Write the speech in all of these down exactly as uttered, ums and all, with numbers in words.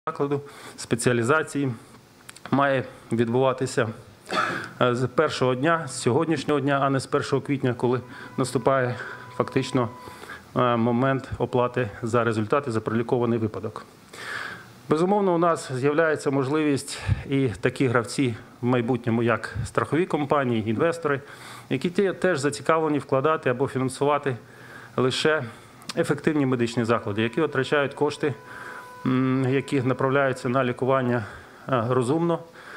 закладу, спеціалізації має відбуватися з першого дня, з сьогоднішнього дня, а не з першого квітня, коли наступає фактично момент оплати за результати, за пролікований випадок. Безумовно, у нас з'являється можливість і такі гравці в майбутньому, як страхові компанії, інвестори, які теж зацікавлені вкладати або фінансувати лише ефективні медичні заклади, які витрачають кошти, які направляються на лікування розумно,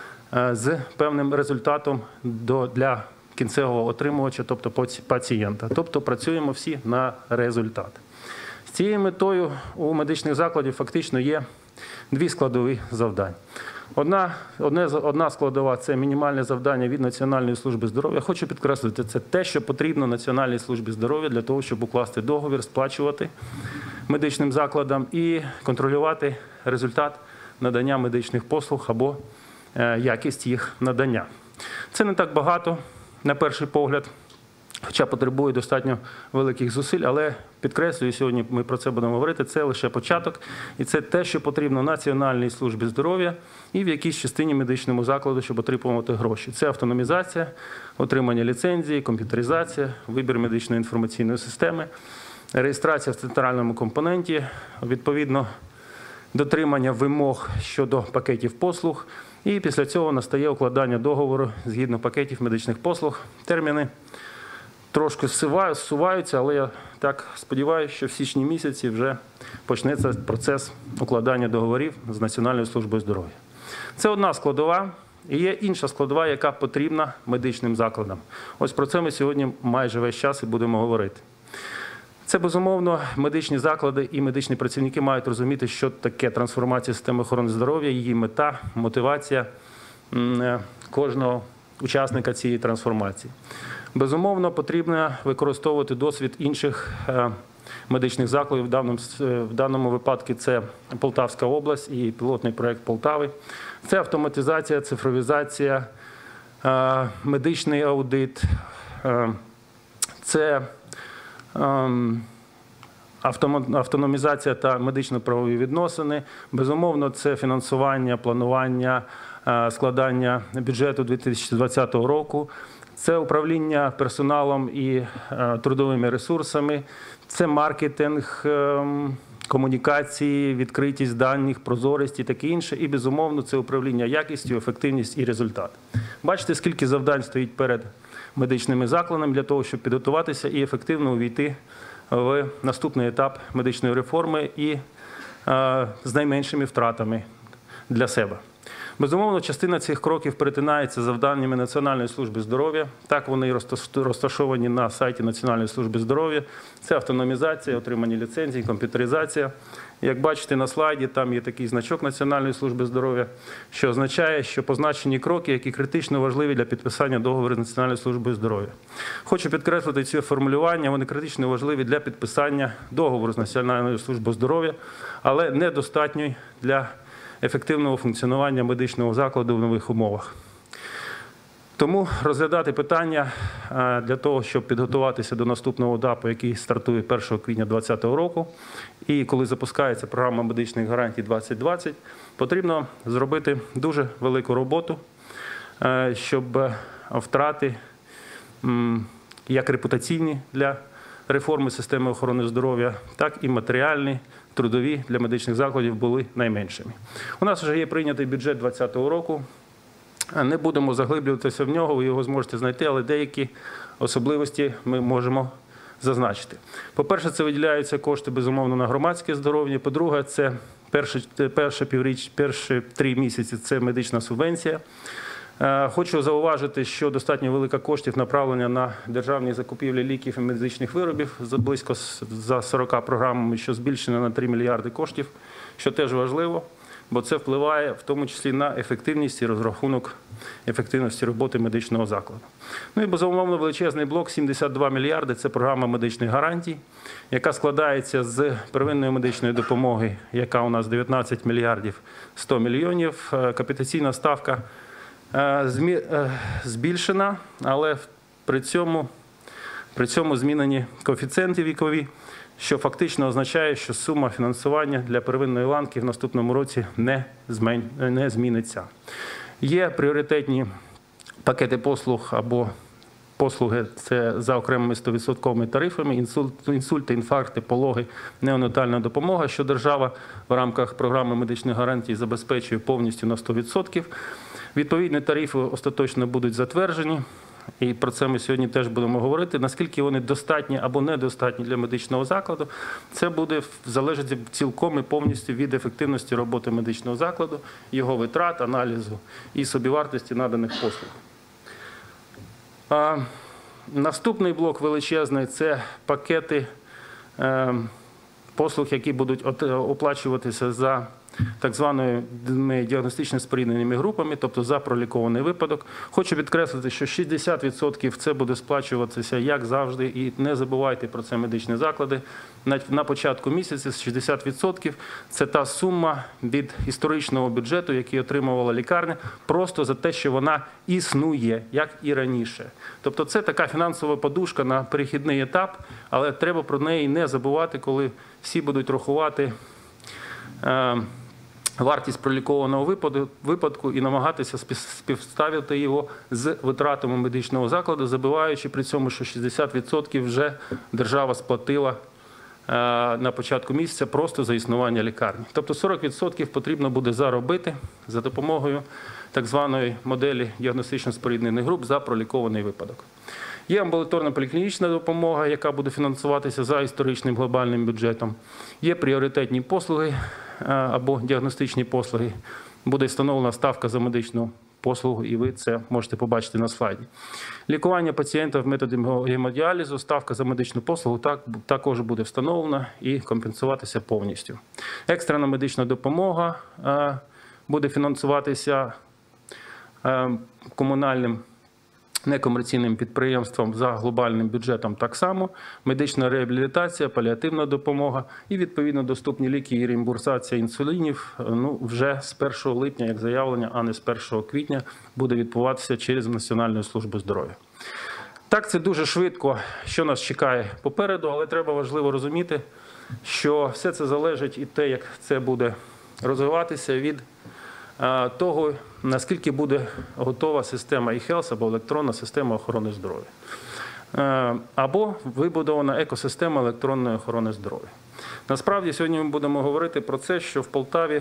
з певним результатом для кінцевого отримувача, тобто пацієнта. Тобто працюємо всі на результат. З цією метою у медичних закладів фактично є дві складові завдань. Одна, одне, одна складова – це мінімальне завдання від Національної служби здоров'я. Хочу підкреслити, це те, що потрібно Національній службі здоров'я для того, щоб укласти договір, сплачувати медичним закладам і контролювати результат надання медичних послуг або якість їх надання. Це не так багато, на перший погляд, хоча потребує достатньо великих зусиль, але, підкреслюю, сьогодні ми про це будемо говорити, це лише початок, і це те, що потрібно Національній службі здоров'я і в якійсь частині медичному закладу, щоб отримувати гроші. Це автономізація, отримання ліцензії, комп'ютеризація, вибір медичної інформаційної системи, реєстрація в центральному компоненті, відповідно, дотримання вимог щодо пакетів послуг, і після цього настає укладання договору згідно пакетів медичних послуг. Терміни трошки зсуваються, але я так сподіваюся, що в січні місяці вже почнеться процес укладання договорів з Національною службою здоров'я. Це одна складова, і є інша складова, яка потрібна медичним закладам. Ось про це ми сьогодні майже весь час і будемо говорити. Це, безумовно, медичні заклади і медичні працівники мають розуміти, що таке трансформація системи охорони здоров'я, її мета, мотивація кожного учасника цієї трансформації. Безумовно, потрібно використовувати досвід інших медичних закладів. В даному, в даному випадку це Полтавська область і пілотний проєкт Полтави. Це автоматизація, цифровізація, медичний аудит, це автономізація та медично-правові відносини. Безумовно, це фінансування, планування, складання бюджету дві тисячі двадцятого року. Це управління персоналом і трудовими ресурсами. Це маркетинг, комунікації, відкритість даних, прозорість і таке інше. І, безумовно, це управління якістю, ефективність і результат. Бачите, скільки завдань стоїть перед медичними закладами для того, щоб підготуватися і ефективно увійти в наступний етап медичної реформи і з найменшими втратами для себе. Безумовно, частина цих кроків перетинається з завданнями Національної служби здоров'я. Так вони розташовані на сайті Національної служби здоров'я. Це автономізація, отримання ліцензій, комп'ютеризація. Як бачите на слайді, там є такий значок Національної служби здоров'я, що означає, що позначені кроки, які критично важливі для підписання договору з Національною службою здоров'я. Хочу підкреслити ці формулювання, вони критично важливі для підписання договору з Національною службою здоров'я, але недостатньо для ефективного функціонування медичного закладу в нових умовах. Тому розглядати питання для того, щоб підготуватися до наступного етапу, який стартує першого квітня двадцять двадцятого року, і коли запускається програма медичних гарантій двадцять двадцять, потрібно зробити дуже велику роботу, щоб втрати, як репутаційні для реформи системи охорони здоров'я, так і матеріальні, трудові для медичних закладів були найменшими. У нас вже є прийнятий бюджет двадцятого року. Не будемо заглиблюватися в нього, ви його зможете знайти, але деякі особливості ми можемо зазначити. По-перше, це виділяються кошти, безумовно, на громадське здоров'я. По-друге, це перші, перші, півріч, перші три місяці – це медична субвенція. Хочу зауважити, що достатньо велика коштів направлення на державні закупівлі ліків і медичних виробів, близько за сорока програмами, що збільшено на три мільярди коштів, що теж важливо, бо це впливає в тому числі на ефективність і розрахунок ефективності роботи медичного закладу. Ну і, безумовно, величезний блок – сімдесят два мільярди – це програма медичних гарантій, яка складається з первинної медичної допомоги, яка у нас дев'ятнадцять мільярдів сто мільйонів, капітаційна ставка збільшена, але при цьому, при цьому змінені коефіцієнти вікові, що фактично означає, що сума фінансування для первинної ланки в наступному році не, змен... не зміниться. Є пріоритетні пакети послуг або послуги – це за окремими сто відсотковими тарифами, інсульти, інфаркти, пологи, неонатальна допомога, що держава в рамках програми медичних гарантій забезпечує повністю на сто відсотків. Відповідні тарифи остаточно будуть затверджені, і про це ми сьогодні теж будемо говорити. Наскільки вони достатні або недостатні для медичного закладу, це буде залежати цілком і повністю від ефективності роботи медичного закладу, його витрат, аналізу і собівартості наданих послуг. А наступний блок величезний – це пакети е, послуг, які будуть оплачуватися за так званими діагностично спорідненими групами, тобто за пролікований випадок. Хочу підкреслити, що шістдесят відсотків це буде сплачуватися, як завжди, і не забувайте про це медичні заклади. На початку місяця шістдесят відсотків – це та сума від історичного бюджету, який отримувала лікарня, просто за те, що вона існує, як і раніше. Тобто це така фінансова подушка на перехідний етап, але треба про неї не забувати, коли всі будуть рахувати е, вартість пролікованого випадку і намагатися співставити його з витратами медичного закладу, забуваючи при цьому, що шістдесят відсотків вже держава сплатила на початку місяця просто за існування лікарні. Тобто сорок відсотків потрібно буде заробити за допомогою так званої моделі діагностично споріднених груп за пролікований випадок. Є амбулаторна поліклінічна допомога, яка буде фінансуватися за історичним глобальним бюджетом. Є пріоритетні послуги або діагностичні послуги. Буде встановлена ставка за медичну послугу, і ви це можете побачити на слайді. Лікування пацієнтів методом гемодіалізу, ставка за медичну послугу так, також буде встановлена і компенсуватися повністю. Екстрена медична допомога буде фінансуватися комунальним некомерційним підприємством за глобальним бюджетом так само, медична реабілітація, паліативна допомога і, відповідно, доступні ліки і реімбурсація інсулінів ну, вже з першого липня, як заявлення, а не з першого квітня, буде відбуватися через Національну службу здоров'я. Так, це дуже швидко, що нас чекає попереду, але треба важливо розуміти, що все це залежить і те, як це буде розвиватися від того, наскільки буде готова система e-health або електронна система охорони здоров'я, або вибудована екосистема електронної охорони здоров'я. Насправді, сьогодні ми будемо говорити про це, що в Полтаві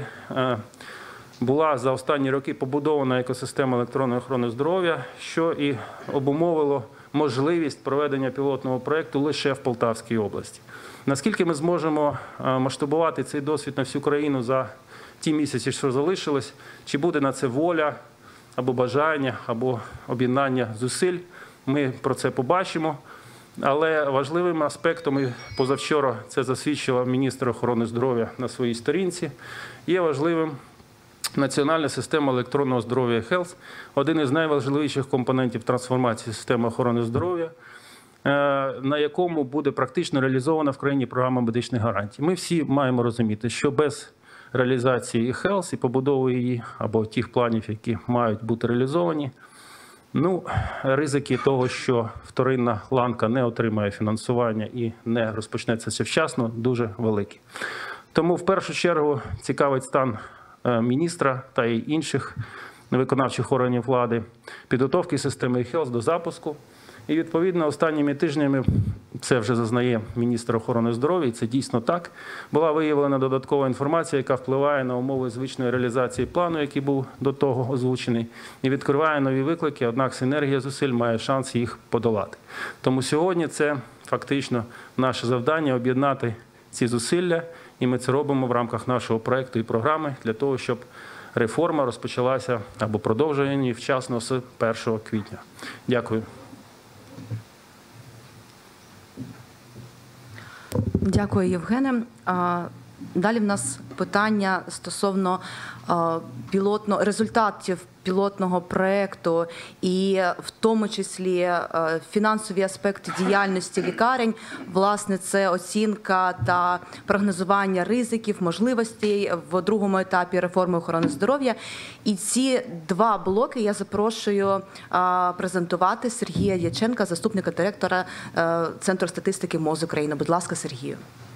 була за останні роки побудована екосистема електронної охорони здоров'я, що і обумовило можливість проведення пілотного проєкту лише в Полтавській області. Наскільки ми зможемо масштабувати цей досвід на всю країну за ті місяці, що залишилось, чи буде на це воля, або бажання, або об'єднання зусиль, ми про це побачимо. Але важливим аспектом, і позавчора це засвідчила міністр охорони здоров'я на своїй сторінці, є важливим національна система електронного здоров'я e-health, один із найважливіших компонентів трансформації системи охорони здоров'я, на якому буде практично реалізована в країні програма медичних гарантій. Ми всі маємо розуміти, що без реалізації e-health і побудови її, або тих планів, які мають бути реалізовані, ну, ризики того, що вторинна ланка не отримає фінансування і не розпочнеться це вчасно, дуже великі. Тому в першу чергу цікавить стан міністра та й інших виконавчих органів влади підготовки системи e-health до запуску. І, відповідно, останніми тижнями, це вже зазнає міністр охорони здоров'я, і це дійсно так, була виявлена додаткова інформація, яка впливає на умови звичної реалізації плану, який був до того озвучений, і відкриває нові виклики, однак синергія зусиль має шанс їх подолати. Тому сьогодні це фактично наше завдання – об'єднати ці зусилля, і ми це робимо в рамках нашого проєкту і програми для того, щоб реформа розпочалася або продовження вчасно з першого квітня. Дякую. Дякую, Євгене. Далі в нас питання стосовно пілотного результатів пілотного проєкту і в тому числі фінансові аспекти діяльності лікарень. Власне, це оцінка та прогнозування ризиків, можливостей в другому етапі реформи охорони здоров'я. І ці два блоки я запрошую презентувати Сергія Дяченка, заступника директора Центру статистики МОЗ України. Будь ласка, Сергію.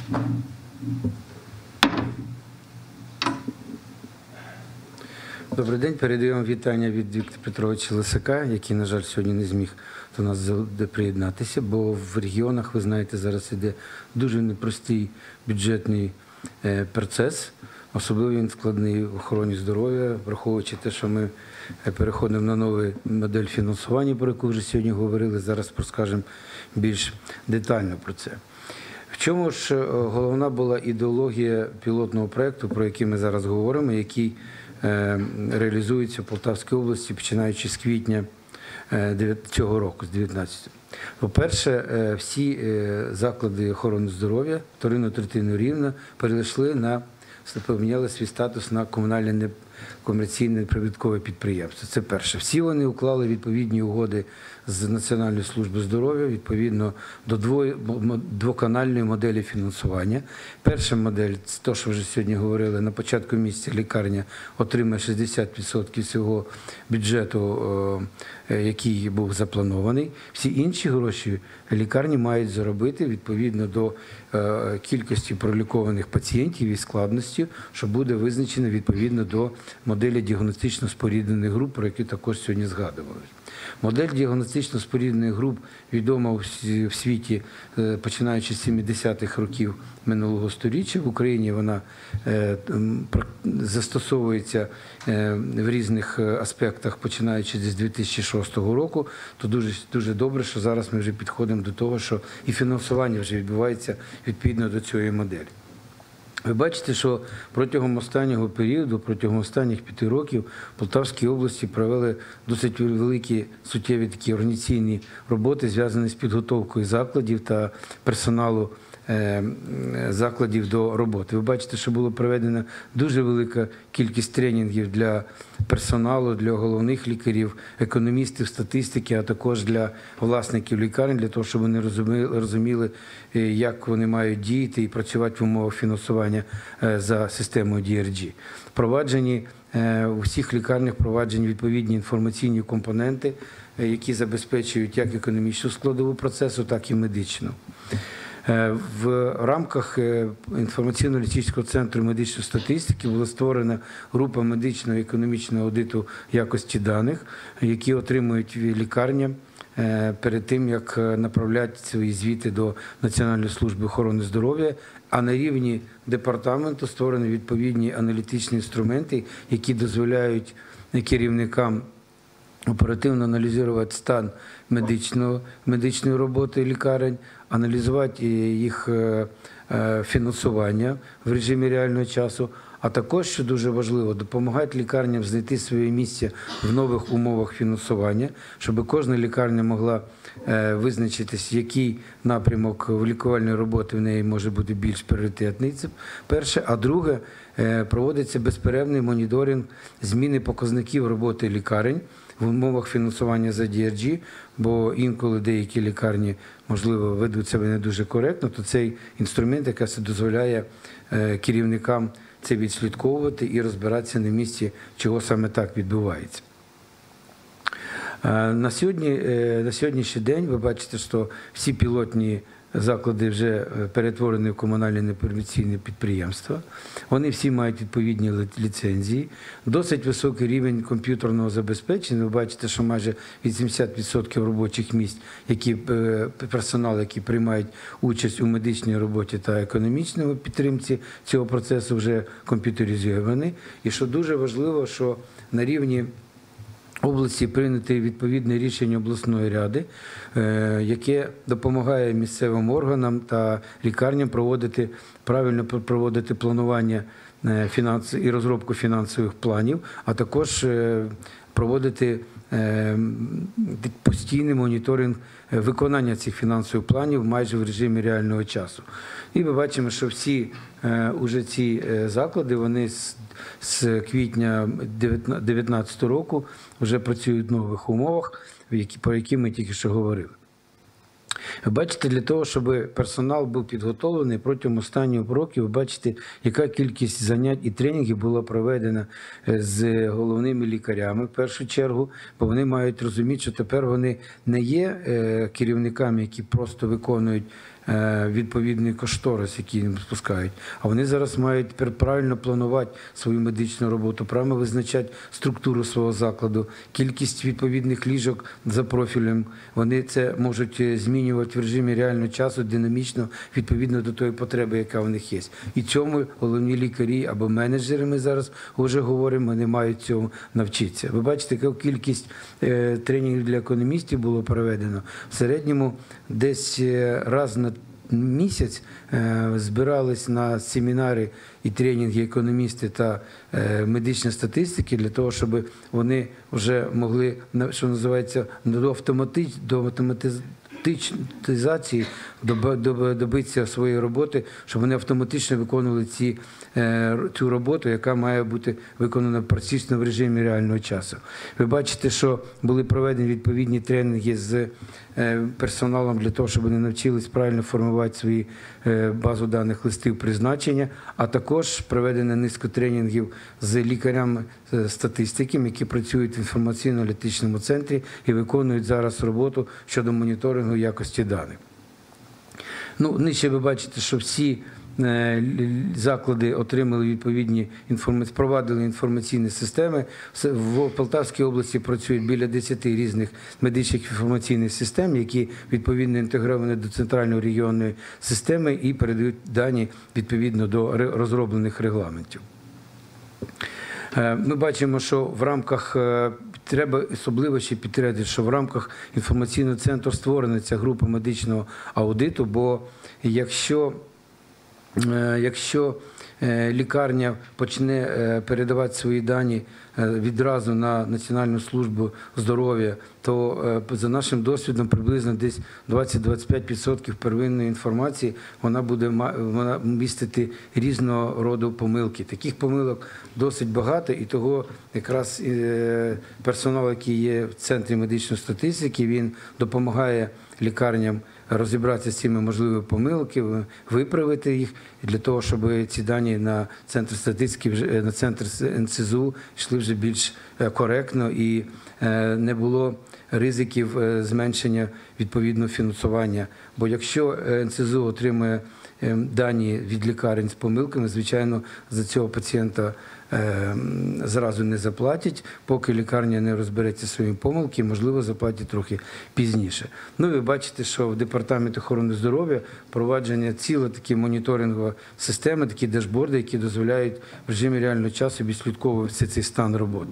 Добрий день. Передаю вам вітання від Віктора Петровича Лисака, який, на жаль, сьогодні не зміг до нас приєднатися, бо в регіонах, ви знаєте, зараз іде дуже непростий бюджетний процес. Особливо він складний в охороні здоров'я, враховуючи те, що ми переходимо на нову модель фінансування, про яку вже сьогодні говорили, зараз розкажемо більш детально про це. В чому ж головна була ідеологія пілотного проєкту, про який ми зараз говоримо, який реалізується в Полтавській області, починаючи з квітня цього року, з дев'ятнадцятого. По-перше, всі заклади охорони здоров'я вторинно-третинного рівня перейшли на, поміняли свій статус на комунальне комерційне прибуткове підприємство. Це перше. Всі вони уклали відповідні угоди з Національною службою здоров'я відповідно до двоканальної моделі фінансування. Перша модель, це те, що вже сьогодні говорили, на початку місяця лікарня отримає шістдесят відсотків всього бюджету, який був запланований. Всі інші гроші лікарні мають заробити відповідно до кількості пролікованих пацієнтів і складності, що буде визначено відповідно до моделі діагностично-споріднених груп, про які також сьогодні згадували. Модель діагностично-споріднених груп відома в світі, починаючи з сімдесятих років минулого сторіччя. В Україні вона застосовується в різних аспектах, починаючи з дві тисячі шостого року. То дуже, дуже добре, що зараз ми вже підходимо до того, що і фінансування вже відбувається відповідно до цієї моделі. Ви бачите, що протягом останнього періоду, протягом останніх п'яти років в Полтавській області провели досить великі суттєві такі організаційні роботи, зв'язані з підготовкою закладів та персоналу закладів до роботи. Ви бачите, що було проведено дуже велика кількість тренінгів для персоналу, для головних лікарів, економістів, статистики, а також для власників лікарень, для того, щоб вони розуміли, як вони мають діяти і працювати в умовах фінансування за системою ді ар джі. Впроваджені у всіх лікарнях впроваджені відповідні інформаційні компоненти, які забезпечують як економічну складову процесу, так і медичну. В рамках інформаційно-аналітичного центру медичної статистики була створена група медичного і економічного аудиту якості даних, які отримують лікарня перед тим, як направляти свої звіти до Національної служби охорони здоров'я, а на рівні департаменту створені відповідні аналітичні інструменти, які дозволяють керівникам оперативно аналізувати стан медичного, медичної роботи лікарень, аналізувати їх фінансування в режимі реального часу, а також, що дуже важливо, допомагати лікарням знайти своє місце в нових умовах фінансування, щоб кожна лікарня могла визначитись, який напрямок лікувальної роботи в неї може бути більш пріоритетний. Це перше. А друге, проводиться безперервний моніторинг зміни показників роботи лікарень в умовах фінансування за ді ар джі, бо інколи деякі лікарні, можливо, ведуть себе не дуже коректно, то цей інструмент якраз дозволяє керівникам це відслідковувати і розбиратися на місці, чого саме так відбувається. На, сьогодні, на сьогоднішній день ви бачите, що всі пілотні заклади вже перетворені в комунальне некомерційне підприємства. Вони всі мають відповідні ліцензії. Досить високий рівень комп'ютерного забезпечення. Ви бачите, що майже вісімдесят відсотків робочих місць, які, персонал, який приймають участь у медичній роботі та економічній підтримці цього процесу, вже комп'ютеризовані. І що дуже важливо, що на рівні області прийнято відповідне рішення обласної ради, яке допомагає місцевим органам та лікарням проводити, правильно проводити планування і розробку фінансових планів, а також проводити постійний моніторинг виконання цих фінансових планів майже в режимі реального часу. І ми бачимо, що всі уже ці заклади, вони з, з квітня дві тисячі дев'ятнадцятого року вже працюють в нових умовах, про які ми тільки що говорили. Ви бачите, для того, щоб персонал був підготовлений протягом останніх років, ви бачите, яка кількість занять і тренінгів була проведена з головними лікарями в першу чергу, бо вони мають розуміти, що тепер вони не є керівниками, які просто виконують відповідний кошторис, який їм спускають. А вони зараз мають тепер правильно планувати свою медичну роботу, правильно визначати структуру свого закладу, кількість відповідних ліжок за профілем. Вони це можуть змінювати в режимі реального часу, динамічно, відповідно до тої потреби, яка в них є. І цьому головні лікарі або менеджери, ми зараз вже говоримо, вони мають цьому навчитися. Ви бачите, яка кількість тренінгів для економістів було проведено. В середньому десь раз на місяць збирались на семінари і тренінги економісти та медичні статистики для того, щоб вони вже могли, що називається, до автоматизації добитися своєї роботи, щоб вони автоматично виконували ці, цю роботу, яка має бути виконана практично в режимі реального часу. Ви бачите, що були проведені відповідні тренінги з персоналом для того, щоб вони навчились правильно формувати свої базу даних листів призначення, а також проведено низку тренінгів з лікарями статистики, які працюють в інформаційно-аналітичному центрі і виконують зараз роботу щодо моніторингу якості даних. Ну, нижче ви бачите, що всі заклади отримали відповідні інформації, впровадили інформаційні системи. В Полтавській області працюють біля десяти різних медичних інформаційних систем, які відповідно інтегровані до центральної регіонної системи і передають дані відповідно до розроблених регламентів. Ми бачимо, що в рамках, треба особливо ще підтвердити, що в рамках інформаційного центру створена ця група медичного аудиту, бо якщо, якщо лікарня почне передавати свої дані відразу на Національну службу здоров'я, то за нашим досвідом приблизно десь двадцять-двадцять п'ять відсотків первинної інформації вона буде вона містити різного роду помилки. Таких помилок досить багато, і того якраз персонал, який є в Центрі медичної статистики, він допомагає лікарням розібратися з цими можливими помилками, виправити їх, для того, щоб ці дані на центр статистики, на центр ен це зе у йшли вже більш коректно і не було ризиків зменшення відповідного фінансування. Бо якщо ен це зе у отримує дані від лікарень з помилками, звичайно, за цього пацієнта зразу не заплатять, поки лікарня не розбереться своїми помилками, можливо, заплатять трохи пізніше. Ну, ви бачите, що в Департаменті охорони здоров'я впровадження ціла такі моніторингова система, такі дашборди, які дозволяють в режимі реального часу відслідковувати цей стан роботи.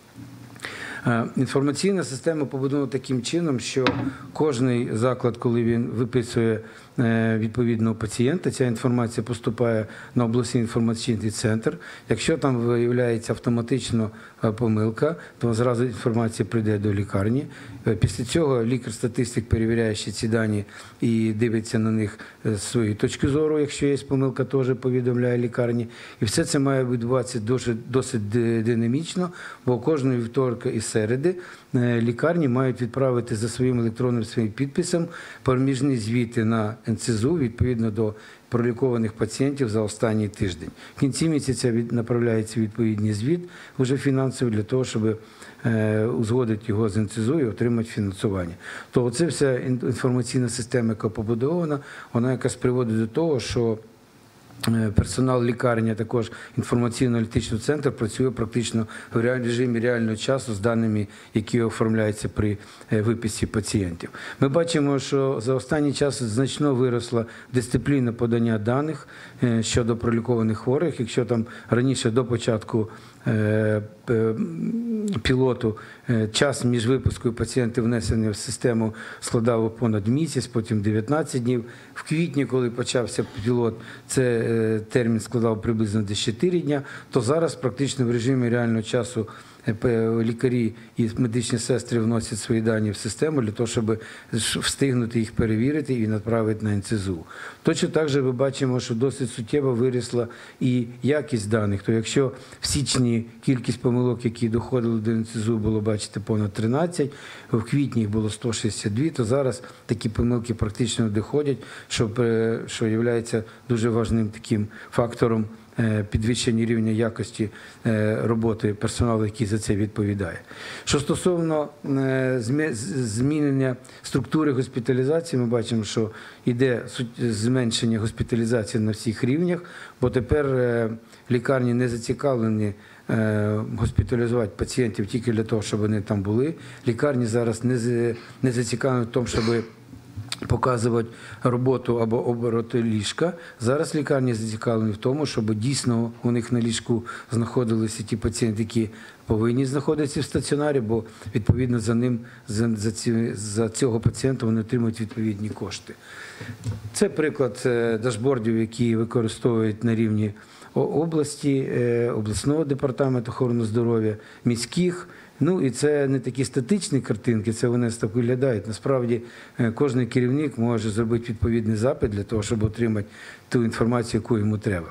Інформаційна система побудована таким чином, що кожний заклад, коли він виписує відповідного пацієнта, ця інформація поступає на обласний інформаційний центр. Якщо там виявляється автоматично помилка, то зразу інформація прийде до лікарні. Після цього лікар-статистик перевіряє ще ці дані і дивиться на них з своєї точки зору, якщо є помилка, теж повідомляє лікарні. І все це має відбуватися досить, досить динамічно, бо кожного вівторка і середи лікарні мають відправити за своїм електронним своїм підписом проміжні звіти на ен це зе у відповідно до пролікованих пацієнтів за останній тиждень. В кінці місяця направляється відповідний звіт вже фінансовий для того, щоб узгодити його з ен це зе у і отримати фінансування. То це вся інформаційна система, яка побудована, вона якраз приводить до того, що персонал лікарні, а також інформаційно-аналітичний центр працює практично в режимі реального часу з даними, які оформляються при виписі пацієнтів. Ми бачимо, що за останній час значно виросла дисципліна подання даних щодо пролікованих хворих. Якщо там раніше до початку пілоту час між випискою пацієнтів внесення в систему складав понад місяць, потім дев'ятнадцять днів. В квітні, коли почався пілот, це термін складав приблизно десь чотири дня, то зараз практично в режимі реального часу лікарі і медичні сестри вносять свої дані в систему для того, щоб встигнути їх перевірити і направити на ен це зе у. Точно так же ми бачимо, що досить суттєво виросла і якість даних. То якщо в січні кількість помилок, які доходили до ен це зе у, було, бачите, понад тринадцять, в квітні їх було сто шістдесят два, то зараз такі помилки практично доходять, що, що є дуже важним таким фактором підвищення рівня якості роботи персоналу, який за це відповідає. Що стосовно змінення структури госпіталізації, ми бачимо, що йде зменшення госпіталізації на всіх рівнях, бо тепер лікарні не зацікавлені госпіталізувати пацієнтів тільки для того, щоб вони там були. Лікарні зараз не зацікавлені в тому, щоб показувати роботу або обороти ліжка. Зараз лікарні зацікавлені в тому, щоб дійсно у них на ліжку знаходилися ті пацієнти, які повинні знаходитися в стаціонарі, бо відповідно за ним, за, за, ці, за цього пацієнта вони отримують відповідні кошти. Це приклад дашбордів, які використовують на рівні області, обласного департаменту охорони здоров'я, міських. Ну і це не такі статичні картинки, це вони так виглядають. Насправді кожен керівник може зробити відповідний запит для того, щоб отримати ту інформацію, яку йому треба.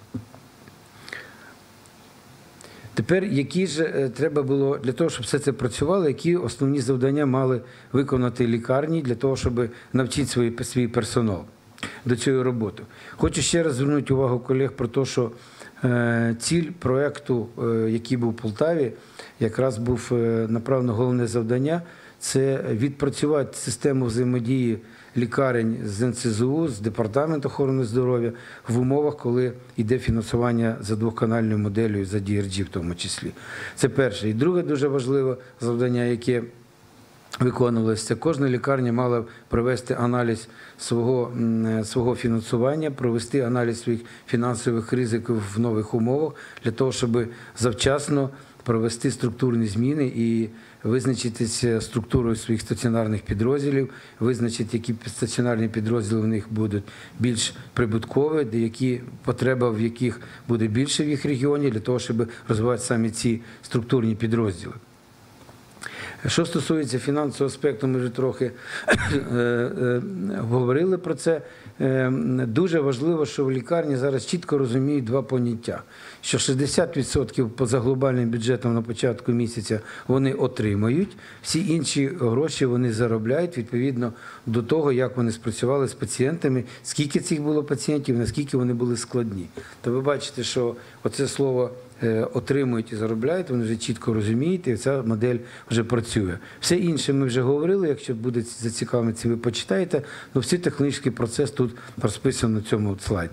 Тепер, які ж треба було, для того, щоб все це працювало, які основні завдання мали виконати лікарні для того, щоб навчити свій, свій персонал до цієї роботи. Хочу ще раз звернути увагу колег про те, що е, ціль проєкту, е, який був в Полтаві, якраз був е, направлено головне завдання – це відпрацювати систему взаємодії лікарень з ен це зе у, з Департаменту охорони здоров'я в умовах, коли йде фінансування за двоканальною моделлю, за ді ар джі в тому числі. Це перше. І друге дуже важливе завдання, яке виконувалося, кожна лікарня мала провести аналіз свого, свого фінансування, провести аналіз своїх фінансових ризиків в нових умовах, для того, щоб завчасно провести структурні зміни і визначитися структурою своїх стаціонарних підрозділів, визначити, які стаціонарні підрозділи в них будуть більш прибуткові, які потреба в яких буде більше в їх регіоні, для того, щоб розвивати саме ці структурні підрозділи. Що стосується фінансового аспекту, ми вже трохи говорили про це. Дуже важливо, що в лікарні зараз чітко розуміють два поняття. Що шістдесят відсотків поза глобальним бюджетом на початку місяця вони отримають, всі інші гроші вони заробляють відповідно до того, як вони спрацювали з пацієнтами, скільки цих було пацієнтів, наскільки вони були складні. То ви бачите, що оце слово отримують і заробляють, вони вже чітко розуміють, і ця модель вже працює. Все інше ми вже говорили, якщо буде зацікавленість, ви почитаєте, але всі технічний процес тут розписано на цьому слайді.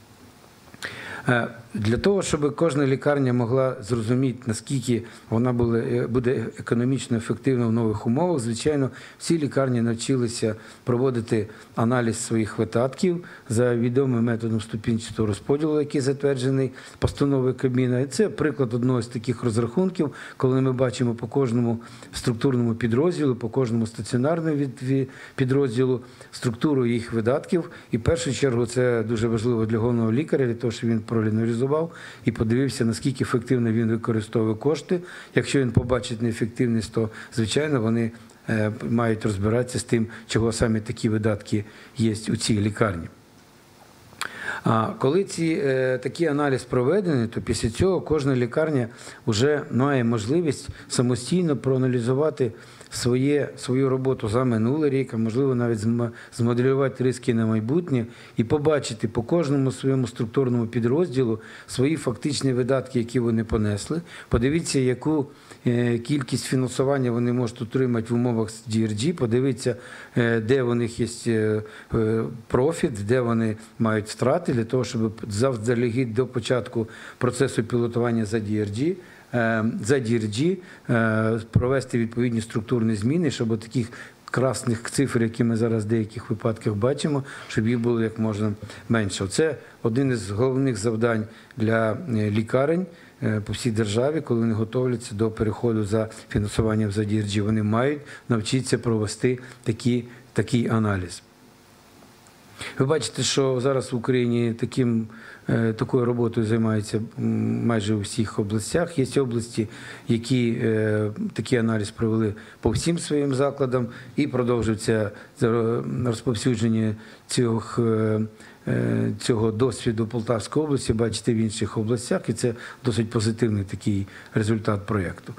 Для того, щоб кожна лікарня могла зрозуміти, наскільки вона буде економічно ефективна в нових умовах, звичайно, всі лікарні навчилися проводити аналіз своїх видатків за відомим методом ступінчатого розподілу, який затверджений постановою Кабміна. І це приклад одного з таких розрахунків, коли ми бачимо по кожному структурному підрозділу, по кожному стаціонарному підрозділу структуру їх видатків. І в першу чергу це дуже важливо для головного лікаря, для того, щоб він проаналізував і подивився, наскільки ефективно він використовує кошти. Якщо він побачить неефективність, то, звичайно, вони мають розбиратися з тим, чого саме такі видатки є у цій лікарні. А коли ці, такий аналіз проведений, то після цього кожна лікарня вже має можливість самостійно проаналізувати своє, свою роботу за минулий рік, а можливо навіть змоделювати риски на майбутнє і побачити по кожному своєму структурному підрозділу свої фактичні видатки, які вони понесли. Подивіться, яку кількість фінансування вони можуть отримати в умовах з ді ар джі, подивіться, де у них є профіт, де вони мають втрати, для того, щоб заздалегідь до початку процесу пілотування за ді ар джі, за ді ар джі провести відповідні структурні зміни, щоб таких красних цифр, які ми зараз в деяких випадках бачимо, щоб їх було як можна менше. Це один із головних завдань для лікарень по всій державі, коли вони готовляться до переходу за фінансуванням за ді ар джі. Вони мають навчитися провести такі, такий аналіз. Ви бачите, що зараз в Україні таким, такою роботою займаються майже у всіх областях. Є області, які такий аналіз провели по всім своїм закладам і продовжується розповсюдження цього, цього досвіду Полтавської області, бачите, в інших областях, і це досить позитивний такий результат проєкту.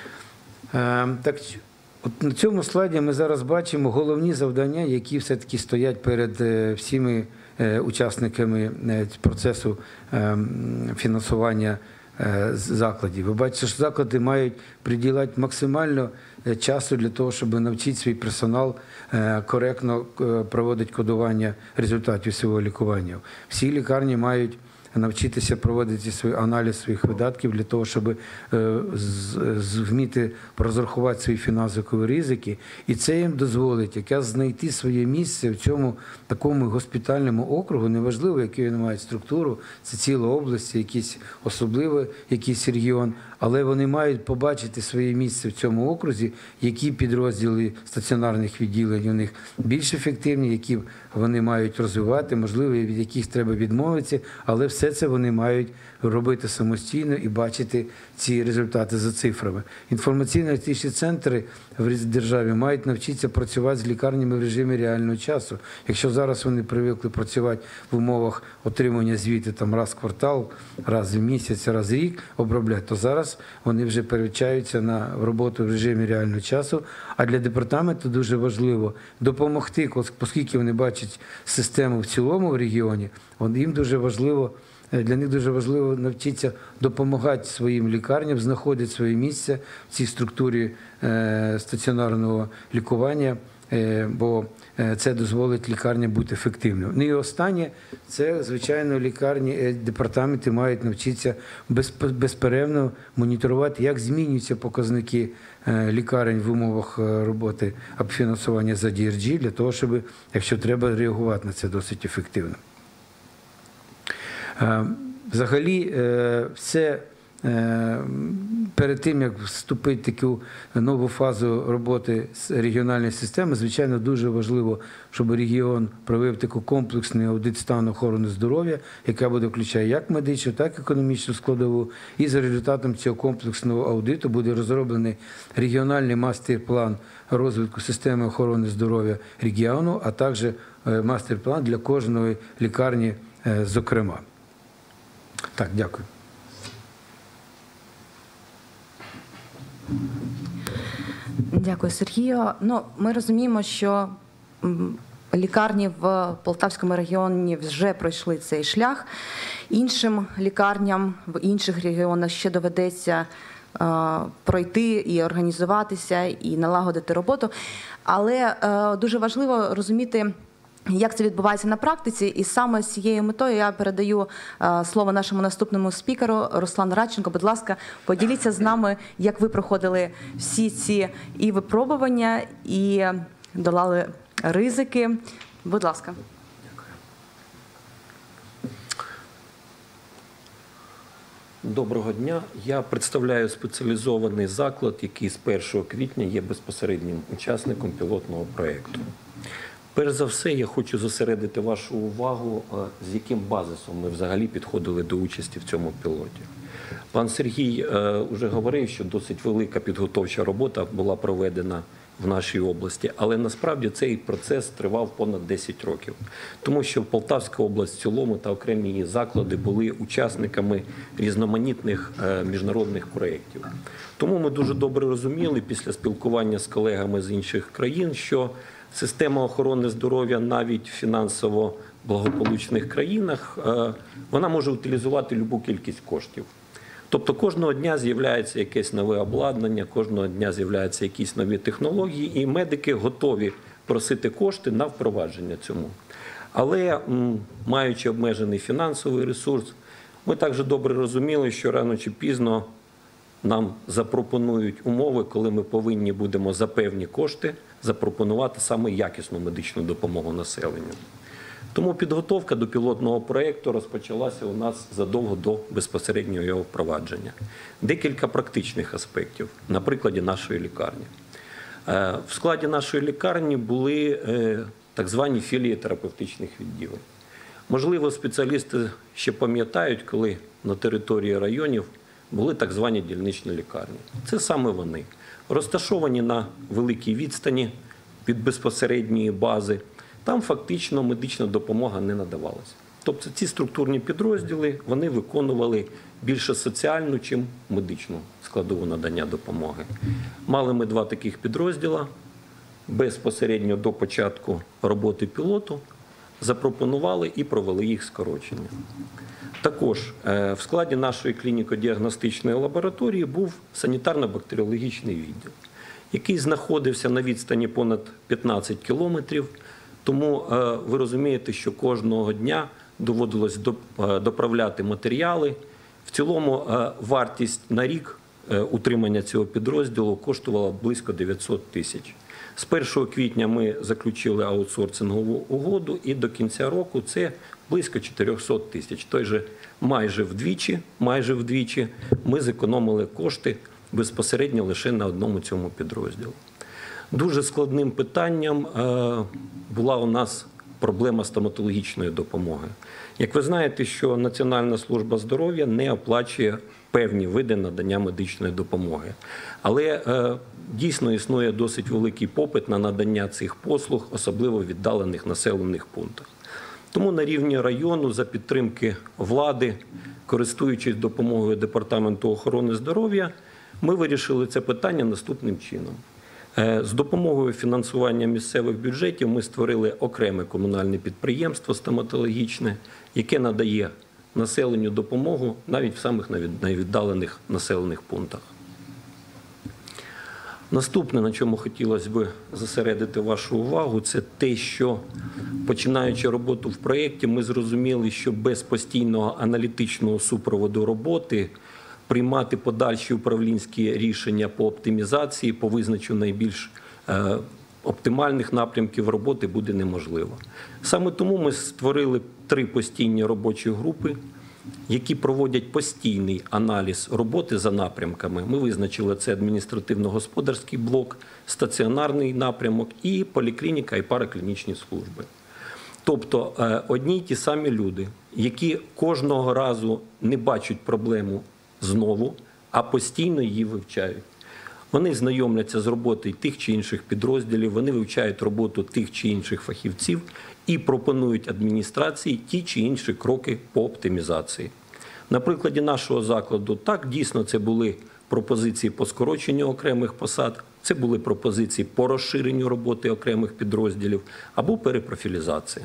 Так, от на цьому слайді ми зараз бачимо головні завдання, які все-таки стоять перед всіми учасниками процесу фінансування закладів. Ви бачите, що заклади мають приділяти максимально часу для того, щоб навчити свій персонал коректно проводити кодування результатів свого лікування. Всі лікарні мають навчитися проводити свій аналіз своїх видатків для того, щоб вміти розрахувати свої фінансові ризики. І це їм дозволить якраз знайти своє місце в цьому такому госпітальному округу, неважливо, яку він має структуру, це ціла область, якийсь особливий якийсь регіон, але вони мають побачити своє місце в цьому окрузі, які підрозділи стаціонарних відділень у них більш ефективні, які вони мають розвивати, можливо, від яких треба відмовитися, але все це вони мають робити самостійно і бачити ці результати за цифрами. Інформаційно-аналітичні центри в державі мають навчитися працювати з лікарнями в режимі реального часу. Якщо зараз вони привикли працювати в умовах отримання звіту там раз в квартал, раз в місяць, раз в рік обробляти, то зараз вони вже перевчаються на роботу в режимі реального часу. А для департаменту дуже важливо допомогти, оскільки вони бачать систему в цілому в регіоні, їм дуже важливо Для них дуже важливо навчитися допомагати своїм лікарням, знаходити своє місце в цій структурі стаціонарного лікування, бо це дозволить лікарням бути ефективною. Ну і останнє, це, звичайно, лікарні, департаменти мають навчитися безперервно моніторувати, як змінюються показники лікарень в умовах роботи або фінансування за ді ар джі, для того, щоб, якщо треба, реагувати на це досить ефективно. Взагалі, все перед тим, як вступити в таку нову фазу роботи з регіональної системи, звичайно, дуже важливо, щоб регіон провів таку комплексний аудит стану охорони здоров'я, яка буде включати як медичну, так і економічну складову. І за результатом цього комплексного аудиту буде розроблений регіональний мастер-план розвитку системи охорони здоров'я регіону, а також мастер-план для кожної лікарні зокрема. Так, дякую. Дякую, Сергію. Ну, ми розуміємо, що лікарні в Полтавському регіоні вже пройшли цей шлях. Іншим лікарням в інших регіонах ще доведеться е, пройти і організуватися, і налагодити роботу. Але е, дуже важливо розуміти, як це відбувається на практиці, і саме з цією метою я передаю е, слово нашому наступному спікеру Руслану Радченко. Будь ласка, поділіться з нами, як ви проходили всі ці і випробування, і долали ризики. Будь ласка. Дякую. Доброго дня. Я представляю спеціалізований заклад, який з першого квітня є безпосереднім учасником пілотного проєкту. Перш за все, я хочу зосередити вашу увагу, з яким базисом ми взагалі підходили до участі в цьому пілоті. Пан Сергій вже говорив, що досить велика підготовча робота була проведена в нашій області, але насправді цей процес тривав понад десять років. Тому що Полтавська область в цілому та окремі її заклади були учасниками різноманітних міжнародних проєктів. Тому ми дуже добре розуміли після спілкування з колегами з інших країн, що система охорони здоров'я навіть в фінансово благополучних країнах, вона може утилізувати любу кількість коштів. Тобто кожного дня з'являється якесь нове обладнання, кожного дня з'являються якісь нові технології, і медики готові просити кошти на впровадження цьому. Але, маючи обмежений фінансовий ресурс, ми також добре розуміли, що рано чи пізно нам запропонують умови, коли ми повинні будемо за певні кошти запропонувати саме якісну медичну допомогу населенню. Тому підготовка до пілотного проєкту розпочалася у нас задовго до безпосереднього його впровадження. Декілька практичних аспектів на прикладі нашої лікарні. В складі нашої лікарні були так звані філії терапевтичних відділень. Можливо, спеціалісти ще пам'ятають, коли на території районів були так звані дільничні лікарні. Це саме вони. Розташовані на великій відстані від безпосередньої бази. Там фактично медична допомога не надавалася. Тобто ці структурні підрозділи, вони виконували більше соціальну, чим медичну складову надання допомоги. Мали ми два таких підрозділа безпосередньо до початку роботи пілоту, запропонували і провели їх скорочення. Також е, в складі нашої клініко-діагностичної лабораторії був санітарно-бактеріологічний відділ, який знаходився на відстані понад п'ятнадцять кілометрів. Тому е, ви розумієте, що кожного дня доводилось доправляти матеріали. В цілому е, вартість на рік е, утримання цього підрозділу коштувала близько дев'ятсот тисяч. З першого квітня ми заключили аутсорсингову угоду, і до кінця року це близько чотирьохсот тисяч. Той же майже вдвічі, майже вдвічі ми зекономили кошти безпосередньо лише на одному цьому підрозділу. Дуже складним питанням е, була у нас проблема стоматологічної допомоги. Як ви знаєте, що Національна служба здоров'я не оплачує певні види надання медичної допомоги. Але е, дійсно існує досить великий попит на надання цих послуг, особливо в віддалених населених пунктах. Тому на рівні району за підтримки влади, користуючись допомогою Департаменту охорони здоров'я, ми вирішили це питання наступним чином. З допомогою фінансування місцевих бюджетів ми створили окреме комунальне підприємство стоматологічне, яке надає населенню допомогу навіть в самих найвіддалених населених пунктах. Наступне, на чому хотілося б зосередити вашу увагу, це те, що, починаючи роботу в проєкті, ми зрозуміли, що без постійного аналітичного супроводу роботи приймати подальші управлінські рішення по оптимізації, по визначенню найбільш е, оптимальних напрямків роботи буде неможливо. Саме тому ми створили три постійні робочі групи, які проводять постійний аналіз роботи за напрямками. Ми визначили це адміністративно-господарський блок, стаціонарний напрямок і поліклініка і параклінічні служби. Тобто одні й ті самі люди, які кожного разу не бачать проблему знову, а постійно її вивчають. Вони знайомляться з роботою тих чи інших підрозділів, вони вивчають роботу тих чи інших фахівців і пропонують адміністрації ті чи інші кроки по оптимізації. На прикладі нашого закладу, так, дійсно, це були пропозиції по скороченню окремих посад, це були пропозиції по розширенню роботи окремих підрозділів або перепрофілізація.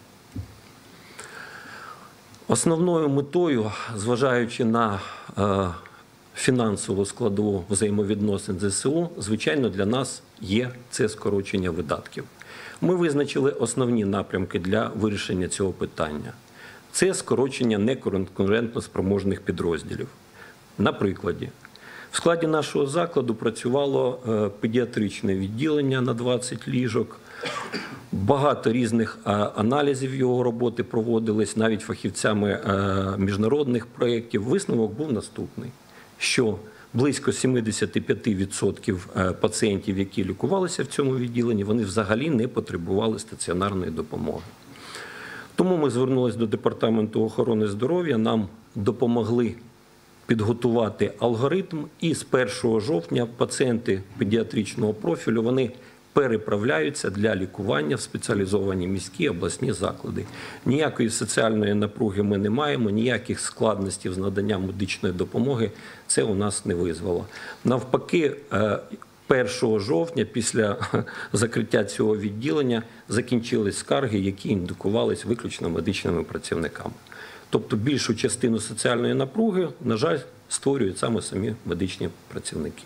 Основною метою, зважаючи на е, фінансову складову взаємовідносин зе ес у, звичайно, для нас є це скорочення видатків. Ми визначили основні напрямки для вирішення цього питання. Це скорочення неконкурентноспроможних підрозділів. На прикладі. В складі нашого закладу працювало педіатричне відділення на двадцять ліжок. Багато різних аналізів його роботи проводились, навіть фахівцями міжнародних проєктів. Висновок був наступний, що близько сімдесят п'ять відсотків пацієнтів, які лікувалися в цьому відділенні, вони взагалі не потребували стаціонарної допомоги. Тому ми звернулися до Департаменту охорони здоров'я, нам допомогли підготувати алгоритм, і з першого жовтня пацієнти педіатричного профілю, вони переправляються для лікування в спеціалізовані міські обласні заклади. Ніякої соціальної напруги ми не маємо, ніяких складностей з наданням медичної допомоги це у нас не визвало. Навпаки, першого жовтня після закриття цього відділення закінчились скарги, які індикувались виключно медичними працівниками. Тобто більшу частину соціальної напруги, на жаль, створюють саме самі медичні працівники.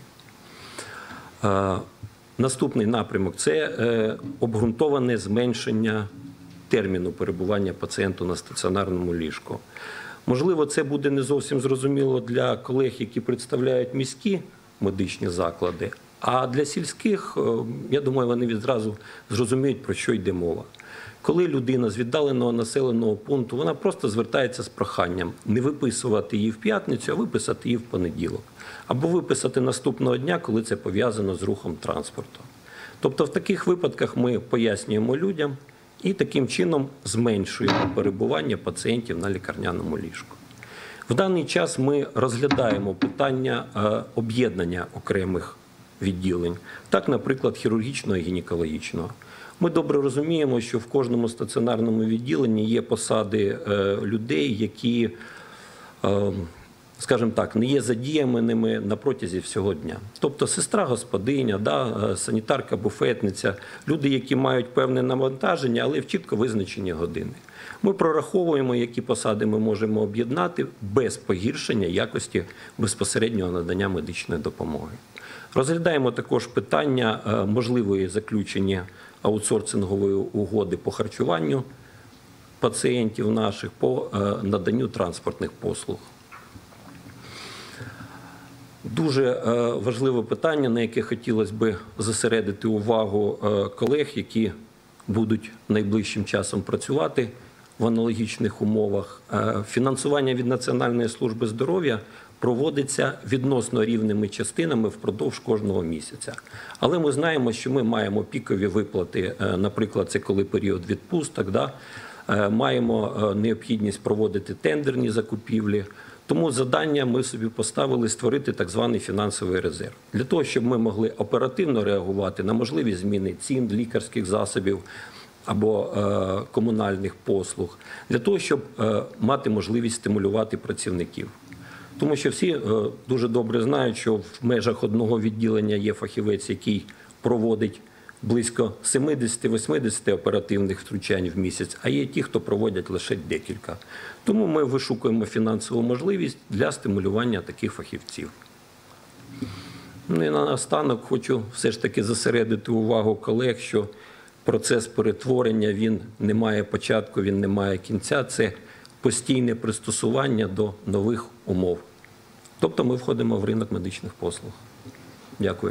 Наступний напрямок – це обґрунтоване зменшення терміну перебування пацієнту на стаціонарному ліжку. Можливо, це буде не зовсім зрозуміло для колег, які представляють міські медичні заклади, а для сільських, я думаю, вони відразу зрозуміють, про що йде мова. Коли людина з віддаленого населеного пункту, вона просто звертається з проханням не виписувати її в п'ятницю, а виписати її в понеділок. Або виписати наступного дня, коли це пов'язано з рухом транспорту. Тобто в таких випадках ми пояснюємо людям і таким чином зменшуємо перебування пацієнтів на лікарняному ліжку. В даний час ми розглядаємо питання об'єднання окремих відділень. Так, наприклад, хірургічного і гінекологічного. Ми добре розуміємо, що в кожному стаціонарному відділенні є посади людей, які скажімо так, не є задіяними на протязі всього дня. Тобто сестра-господиня, да, санітарка, буфетниця, люди, які мають певне навантаження, але в чітко визначені години. Ми прораховуємо, які посади ми можемо об'єднати без погіршення якості безпосереднього надання медичної допомоги. Розглядаємо також питання можливої заключення аутсорсингової угоди по харчуванню пацієнтів наших, по наданню транспортних послуг. Дуже важливе питання, на яке хотілося б зосередити увагу колег, які будуть найближчим часом працювати в аналогічних умовах. Фінансування від Національної служби здоров'я проводиться відносно рівними частинами впродовж кожного місяця. Але ми знаємо, що ми маємо пікові виплати, наприклад, це коли період відпусток, да? Маємо необхідність проводити тендерні закупівлі. Тому завдання ми собі поставили створити так званий фінансовий резерв. Для того, щоб ми могли оперативно реагувати на можливі зміни цін лікарських засобів або е, комунальних послуг, для того, щоб е, мати можливість стимулювати працівників. Тому що всі е, дуже добре знають, що в межах одного відділення є фахівець, який проводить близько сімдесят-вісімдесят оперативних втручань в місяць, а є ті, хто проводять лише декілька. Тому ми вишукуємо фінансову можливість для стимулювання таких фахівців. Ну і наостанок хочу все ж таки зосередити увагу колег, що процес перетворення, він не має початку, він не має кінця. Це постійне пристосування до нових умов. Тобто ми входимо в ринок медичних послуг. Дякую.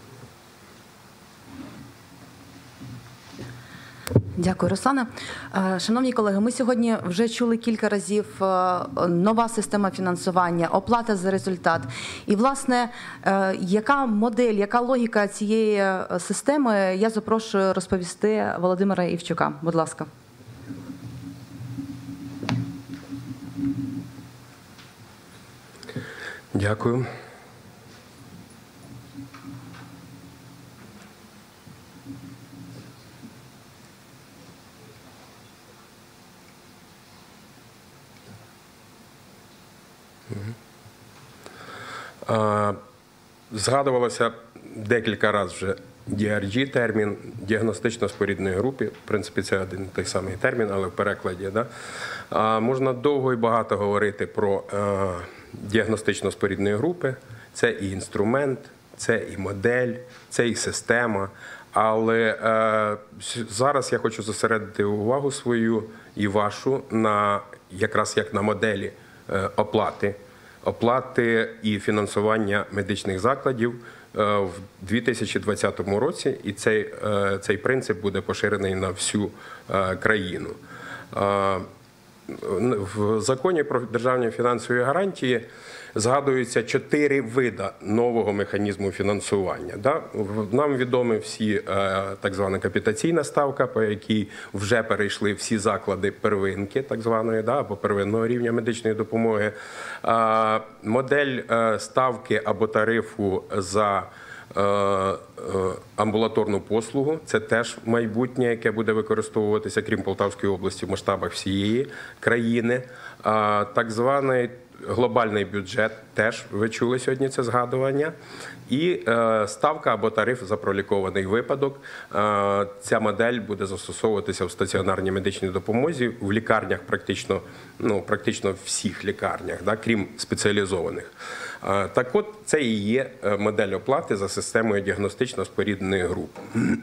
Дякую, Руслане. Шановні колеги, ми сьогодні вже чули кілька разів нова система фінансування, оплата за результат. І, власне, яка модель, яка логіка цієї системи, я запрошую розповісти Володимира Івчука. Будь ласка. Дякую. Згадувалося декілька разів вже ді ар джі термін, діагностично-спорідної групи. В принципі, це один і той самий термін, але в перекладі. Да? А, можна довго і багато говорити про е, діагностично-спорідної групи. Це і інструмент, це і модель, це і система. Але е, зараз я хочу зосередити увагу свою і вашу на якраз як на моделі е, оплати. Оплати і фінансування медичних закладів в дві тисячі двадцятому році, і цей, цей принцип буде поширений на всю країну. В законі про державні фінансові гарантії згадуються чотири види нового механізму фінансування. Нам відомі всі так звана капітаційна ставка, по якій вже перейшли всі заклади первинки, так званої, або первинного рівня медичної допомоги. Модель ставки або тарифу за амбулаторну послугу – це теж майбутнє, яке буде використовуватися, крім Полтавської області, в масштабах всієї країни. Так званий глобальний бюджет, теж ви чули сьогодні це згадування. І ставка або тариф за пролікований випадок. Ця модель буде застосовуватися в стаціонарній медичній допомозі, в лікарнях практично, ну, практично всіх лікарнях, да, крім спеціалізованих. Так от, це і є модель оплати за системою діагностично-спорідненої групи.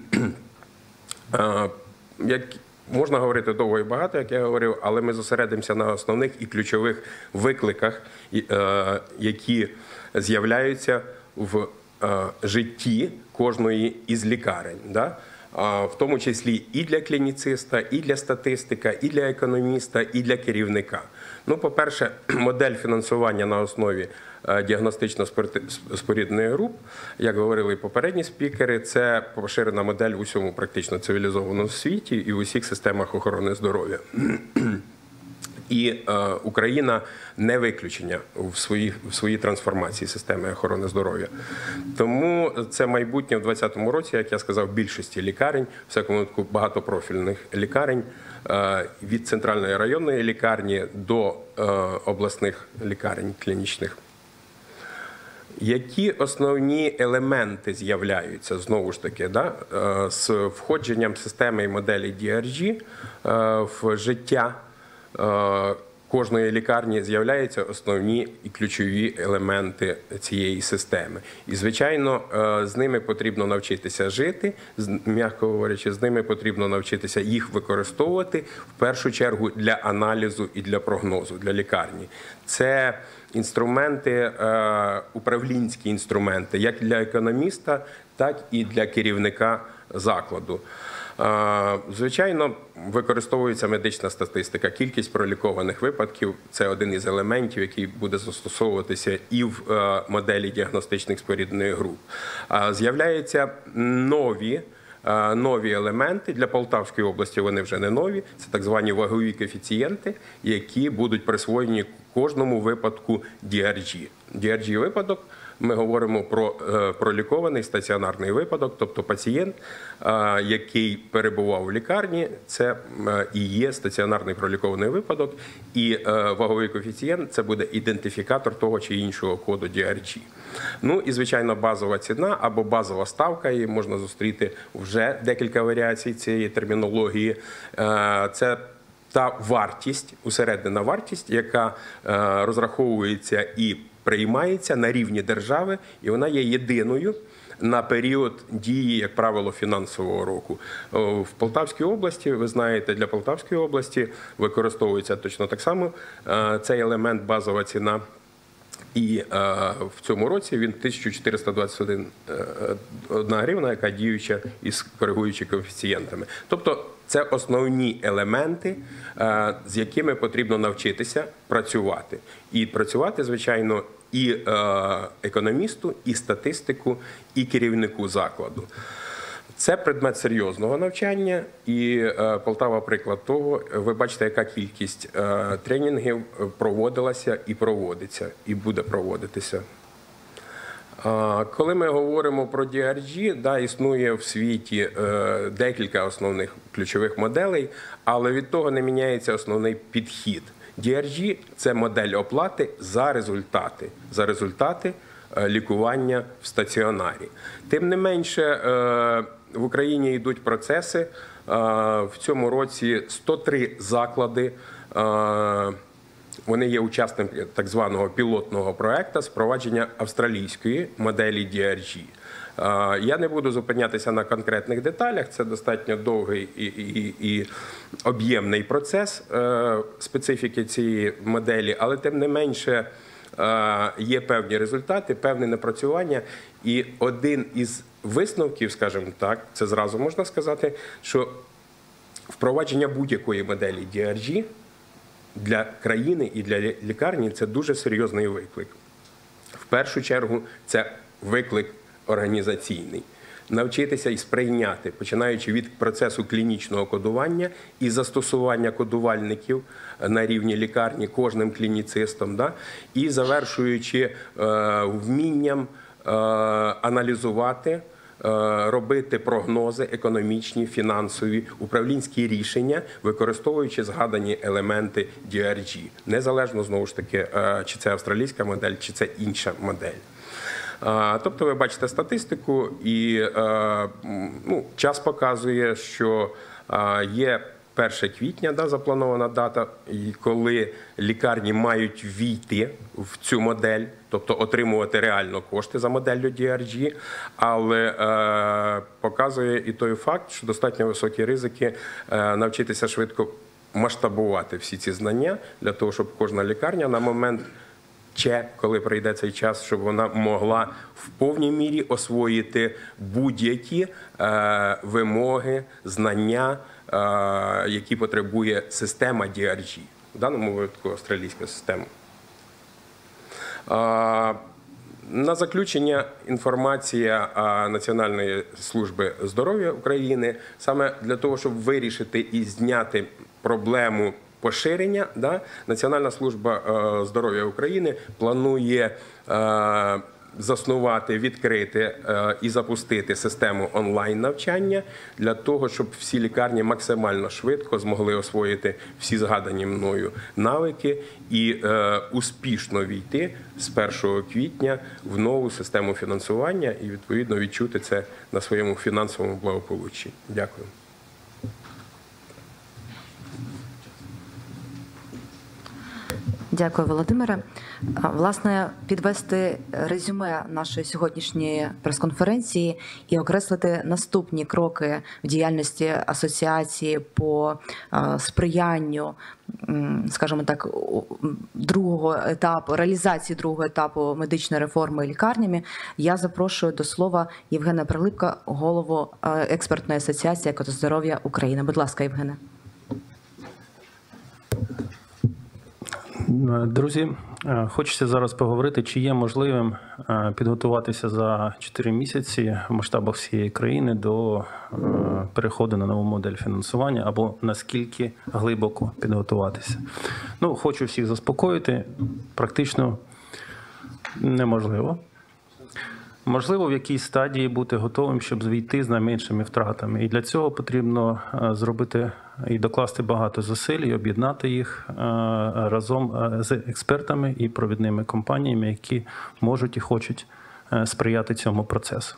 Як можна говорити довго і багато, як я говорив, але ми зосередимося на основних і ключових викликах, які з'являються в житті кожної із лікарень. Да? В тому числі і для клініциста, і для статистика, і для економіста, і для керівника. Ну, по-перше, модель фінансування на основі діагностично-спорідної груп, як говорили і попередні спікери, це поширена модель в усьому практично цивілізованому світі і в усіх системах охорони здоров'я. І е, Україна не виключення в своїй в своїй трансформації системи охорони здоров'я. Тому це майбутнє в двадцятому році, як я сказав, більшості лікарень, в всякому випадку багатопрофільних лікарень, е, від центральної районної лікарні до е, обласних лікарень клінічних. Які основні елементи з'являються, знову ж таки, да, е, з входженням системи і моделі ді ар джі е, в життя е, кожної лікарні з'являються основні і ключові елементи цієї системи. І, звичайно, е, з ними потрібно навчитися жити, з- м'яко говорячи, з ними потрібно навчитися їх використовувати, в першу чергу, для аналізу і для прогнозу, для лікарні. Це інструменти, е, управлінські інструменти, як для економіста, так і для керівника закладу. Е, Звичайно, використовується медична статистика. Кількість пролікованих випадків – це один із елементів, який буде застосовуватися і в е, моделі діагностичних споріднених груп. Е, З'являються нові е, нові елементи. Для Полтавської області вони вже не нові. Це так звані вагові коефіцієнти, які будуть присвоєні кожному випадку ді ар джі. ді ар джі-випадок – ми говоримо про е, пролікований стаціонарний випадок, тобто пацієнт, е, який перебував в лікарні, це е, і є стаціонарний пролікований випадок, і е, ваговий коефіцієнт – це буде ідентифікатор того чи іншого коду ді ар джі. Ну і, звичайно, базова ціна або базова ставка, її можна зустріти вже декілька варіацій цієї термінології. Е, Це та вартість, усереднена вартість, яка е, розраховується і приймається на рівні держави, і вона є єдиною на період дії, як правило, фінансового року. О, В Полтавській області, ви знаєте, для Полтавської області використовується точно так само е, цей елемент базова ціна. І е, в цьому році він тисяча чотириста двадцять одна гривна, яка діюча із коригуючими коефіцієнтами. Тобто це основні елементи, е, з якими потрібно навчитися працювати. І працювати, звичайно, і е, економісту, і статистику, і керівнику закладу. Це предмет серйозного навчання, і е, Полтава приклад того. Ви бачите, яка кількість е, тренінгів проводилася і проводиться, і буде проводитися. Е, коли ми говоримо про ді ар джі, да, існує в світі е, декілька основних ключових моделей, але від того не міняється основний підхід. ді ар джі – це модель оплати за результати, за результати е, лікування в стаціонарі. Тим не менше, е, в Україні йдуть процеси. Е, в цьому році сто три заклади, е, вони є учасниками так званого пілотного проекту з впровадження австралійської моделі ді ар джі. Е, Я не буду зупинятися на конкретних деталях, це достатньо довгий і, і, і об'ємний процес е, специфіки цієї моделі, але тим не менше е, є певні результати, певне напрацювання. І один із висновків, скажімо так, це зразу можна сказати, що впровадження будь-якої моделі ді ар джі для країни і для лікарні – це дуже серйозний виклик. В першу чергу це виклик організаційний. Навчитися і сприйняти, починаючи від процесу клінічного кодування і застосування кодувальників на рівні лікарні кожним клініцистом, да? І завершуючи е, вмінням е, аналізувати, е, робити прогнози економічні, фінансові, управлінські рішення, використовуючи згадані елементи ді ар джі. Незалежно, знову ж таки, е, чи це австралійська модель, чи це інша модель. Тобто ви бачите статистику, і ну, час показує, що є перше квітня, да, запланована дата, і коли лікарні мають війти в цю модель, тобто отримувати реально кошти за моделлю ді ар джі, але е, показує і той факт, що достатньо високі ризики е, навчитися швидко масштабувати всі ці знання для того, щоб кожна лікарня на момент Ще, коли прийде цей час, щоб вона могла в повній мірі освоїти будь-які е, вимоги, знання, е, які потребує система ді ар джі, в даному випадку австралійська система. Е, на заключення інформація Національної служби здоров'я України саме для того, щоб вирішити і зняти проблему поширення, да, Національна служба е, здоров'я України планує е, заснувати, відкрити е, і запустити систему онлайн-навчання для того, щоб всі лікарні максимально швидко змогли освоїти всі згадані мною навики і е, успішно війти з першого квітня в нову систему фінансування і, відповідно, відчути це на своєму фінансовому благополуччі. Дякую. Дякую, Володимире. А, Власне, підвести резюме нашої сьогоднішньої прес-конференції і окреслити наступні кроки в діяльності асоціації по а, сприянню, м, скажімо так, у- другого етапу, реалізації другого етапу медичної реформи лікарнями, я запрошую до слова Євгена Прилипка, голову а, експертної асоціації «Екоздоров'я України». Будь ласка, Євгене. Друзі, хочеться зараз поговорити, чи є можливим підготуватися за чотири місяці в масштабах всієї країни до переходу на нову модель фінансування, або наскільки глибоко підготуватися. Ну, хочу всіх заспокоїти, практично неможливо. Можливо, в якійсь стадії бути готовим, щоб звійти з найменшими втратами. І для цього потрібно зробити і докласти багато зусиль, і об'єднати їх разом з експертами і провідними компаніями, які можуть і хочуть сприяти цьому процесу.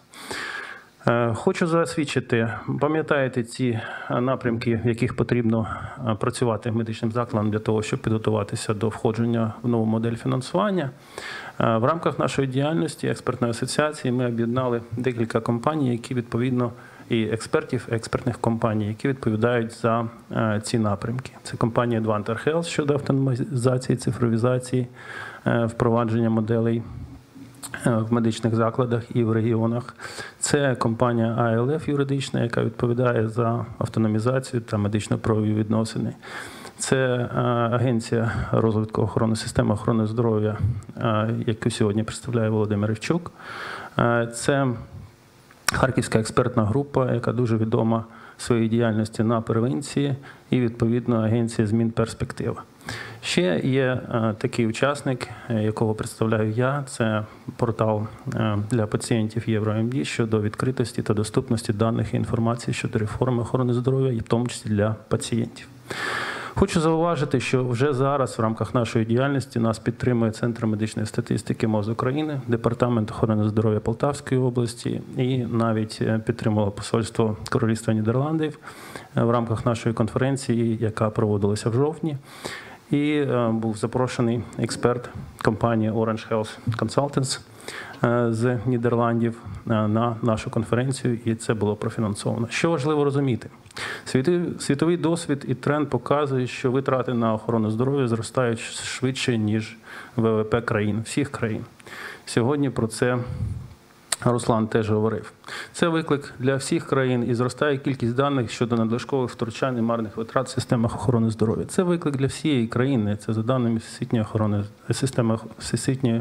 Хочу засвідчити, пам'ятаєте ці напрямки, в яких потрібно працювати медичним закладом для того, щоб підготуватися до входження в нову модель фінансування. В рамках нашої діяльності експертної асоціації ми об'єднали декілька компаній, які відповідно і експертів, експертних компаній, які відповідають за ці напрямки. Це компанія Advanter Health щодо автоматизації, цифровізації, впровадження моделей в медичних закладах і в регіонах. Це компанія ай ел еф юридична, яка відповідає за автономізацію та медично-правові відносини. Це Агенція розвитку охорони системи охорони здоров'я, яку сьогодні представляє Володимир Івчук. Це Харківська експертна група, яка дуже відома своїй діяльності на превенції, і, відповідно, Агенція змін перспектива. Ще є такий учасник, якого представляю я, це портал для пацієнтів ЄвроМД щодо відкритості та доступності даних і інформації щодо реформи охорони здоров'я, і в тому числі для пацієнтів. Хочу зауважити, що вже зараз в рамках нашої діяльності нас підтримує Центр медичної статистики МОЗ України, Департамент охорони здоров'я Полтавської області і навіть підтримувало посольство Королівства Нідерландів в рамках нашої конференції, яка проводилася в жовтні. І був запрошений експерт компанії Orange Health Consultants з Нідерландів на нашу конференцію, і це було профінансовано. Що важливо розуміти? Світовий досвід і тренд показує, що витрати на охорону здоров'я зростають швидше, ніж ВВП країн, всіх країн. Сьогодні про це Руслан теж говорив. Це виклик для всіх країн, і зростає кількість даних щодо надлишкових втручань і марних витрат в системах охорони здоров'я. Це виклик для всієї країни, це за даними Всесвітньої охорони, системи Всесвітньої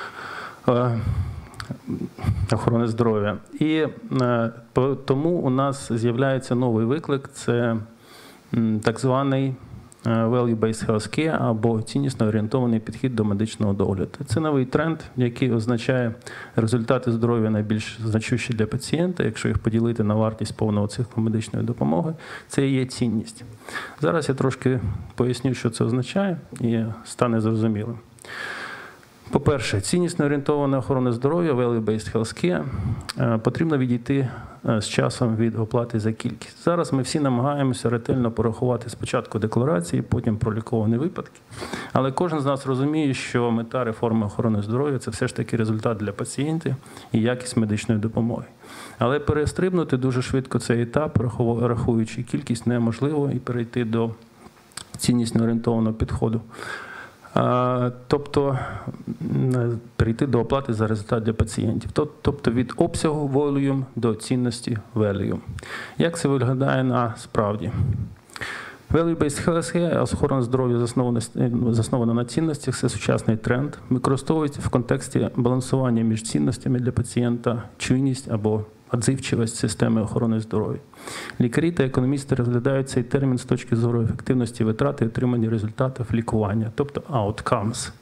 охорони здоров'я. І тому у нас з'являється новий виклик – це так званий value-based healthcare або ціннісно орієнтований підхід до медичного догляду. Це новий тренд, який означає результати здоров'я найбільш значущі для пацієнта, якщо їх поділити на вартість повного циклу медичної допомоги, це і є цінність. Зараз я трошки поясню, що це означає, і стане зрозумілим. По-перше, ціннісно орієнтована охорона здоров'я, value-based healthcare, потрібно відійти з часом від оплати за кількість. Зараз ми всі намагаємося ретельно порахувати спочатку декларації, потім проліковані випадки. Але кожен з нас розуміє, що мета реформи охорони здоров'я – це все ж таки результат для пацієнтів і якість медичної допомоги. Але перестрибнути дуже швидко цей етап, рахуючи кількість, неможливо, і перейти до ціннісно орієнтованого підходу. Тобто перейти до оплати за результат для пацієнтів. Тобто від обсягу volume до цінності value. Як це виглядає насправді? Value-based healthcare, охорона здоров'я заснована, заснована на цінностях, це сучасний тренд. Використовується в контексті балансування між цінностями для пацієнта, чуйність або відзивчивість системи охорони здоров'я. Лікарі та економісти розглядають цей термін з точки зору ефективності витрати і отримання результатів лікування, тобто outcomes.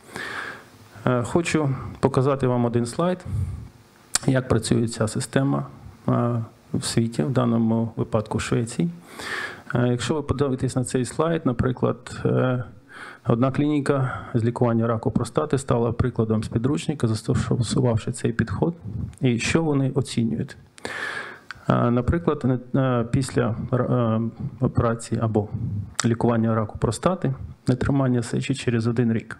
Хочу показати вам один слайд, як працює ця система в світі, в даному випадку в Швеції. Якщо ви подивитесь на цей слайд, наприклад, одна клініка з лікування раку простати стала прикладом з підручника, застосувавши цей підход. І що вони оцінюють? Наприклад, після операції або лікування раку простати, нетримання сечі через один рік.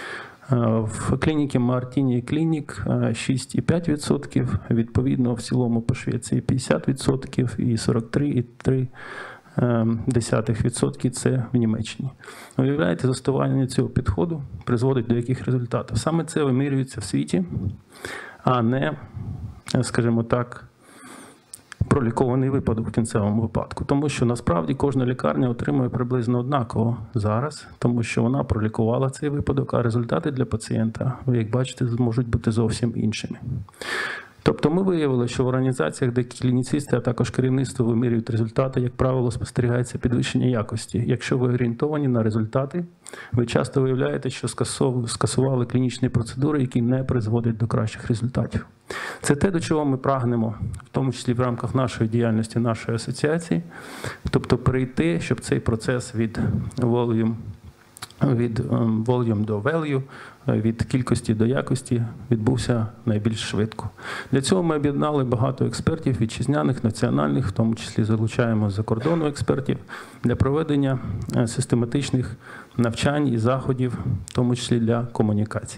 В клініці Мартіні Клінік шість цілих п'ять десятих відсотків, відповідно в цілому по Швеції п'ятдесят відсотків і сорок три цілих три десятих відсотки це в Німеччині. Уявляєте, застосування цього підходу призводить до яких результатів? Саме це вимірюється в світі, а не, скажімо так, пролікований випадок в кінцевому випадку. Тому що насправді кожна лікарня отримує приблизно однаково зараз, тому що вона пролікувала цей випадок, а результати для пацієнта, ви як бачите, можуть бути зовсім іншими. Тобто ми виявили, що в організаціях, де клініцисти, а також керівництво вимірюють результати, як правило, спостерігається підвищення якості. Якщо ви орієнтовані на результати, ви часто виявляєте, що скасували клінічні процедури, які не призводять до кращих результатів. Це те, до чого ми прагнемо, в тому числі в рамках нашої діяльності, нашої асоціації, тобто перейти, щоб цей процес від volume від volume до value, від кількості до якості відбувся найбільш швидко. Для цього ми об'єднали багато експертів вітчизняних, національних, в тому числі залучаємо з-за кордону експертів для проведення систематичних навчань і заходів, в тому числі для комунікацій.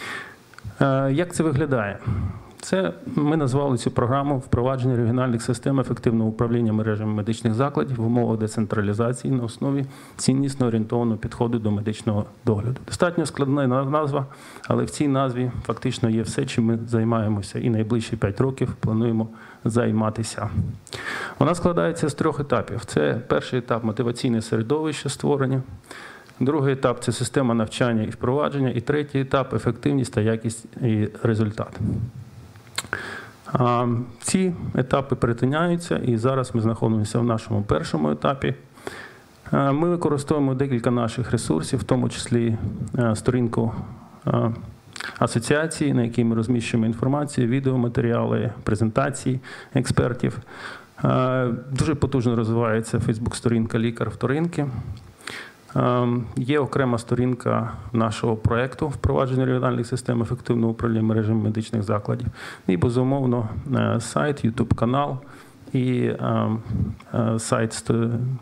Як це виглядає? Це ми назвали цю програму «Впровадження регіональних систем ефективного управління мережами медичних закладів в умовах децентралізації на основі ціннісно орієнтованого підходу до медичного догляду». Достатньо складна назва, але в цій назві фактично є все, чим ми займаємося і найближчі п'ять років плануємо займатися. Вона складається з трьох етапів. Це перший етап – мотиваційне середовище створення. Другий етап – це система навчання і впровадження. І третій етап – ефективність та якість і результат. Ці етапи перетиняються, і зараз ми знаходимося в нашому першому етапі. Ми використовуємо декілька наших ресурсів, в тому числі сторінку асоціації, на якій ми розміщуємо інформацію, відеоматеріали, презентації експертів. Дуже потужно розвивається фейсбук-сторінка «Лікар вторинки». Є окрема сторінка нашого проєкту «Впровадження регіональних систем ефективного управління мережами медичних закладів». І, безумовно, сайт, ютуб-канал і сайт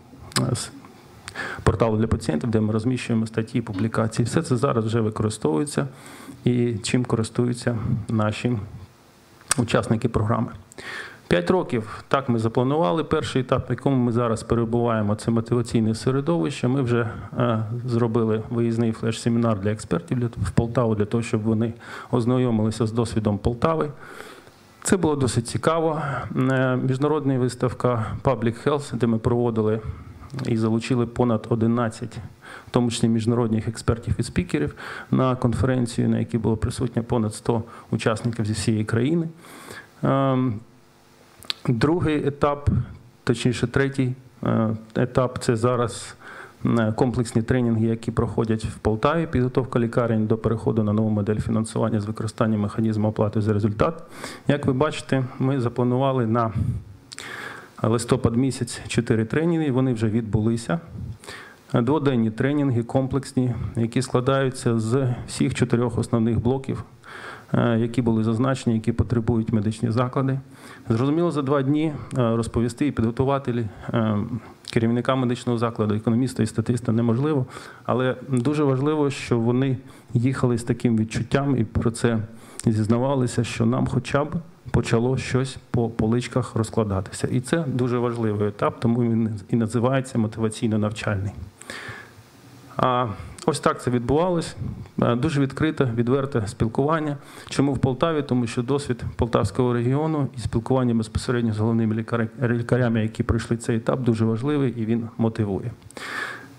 порталу для пацієнтів, де ми розміщуємо статті і публікації. Все це зараз вже використовується і чим користуються наші учасники програми. П'ять років, так ми запланували. Перший етап, в якому ми зараз перебуваємо, це мотиваційне середовище. Ми вже е, зробили виїзний флеш-семінар для експертів для, в Полтаву, для того, щоб вони ознайомилися з досвідом Полтави. Це було досить цікаво. Е, міжнародна виставка Public Health, де ми проводили і залучили понад одинадцять, в тому числі міжнародних експертів і спікерів, на конференцію, на якій було присутньо понад сто учасників зі всієї країни. Е, Другий етап, точніше третій етап, це зараз комплексні тренінги, які проходять в Полтаві, підготовка лікарень до переходу на нову модель фінансування з використанням механізму оплати за результат. Як ви бачите, ми запланували на листопад місяць чотири тренінги, вони вже відбулися. Дводенні тренінги, комплексні, які складаються з всіх чотирьох основних блоків, які були зазначені, які потребують медичні заклади. Зрозуміло, за два дні розповісти і підготувати керівника медичного закладу, економіста і статиста неможливо, але дуже важливо, що вони їхали з таким відчуттям і про це зізнавалися, що нам хоча б почало щось по поличках розкладатися. І це дуже важливий етап, тому він і називається мотиваційно-навчальний. А ось так це відбувалось. Дуже відкрите, відверте спілкування. Чому в Полтаві? Тому що досвід Полтавського регіону і спілкування безпосередньо з головними лікарями, які пройшли цей етап, дуже важливий і він мотивує.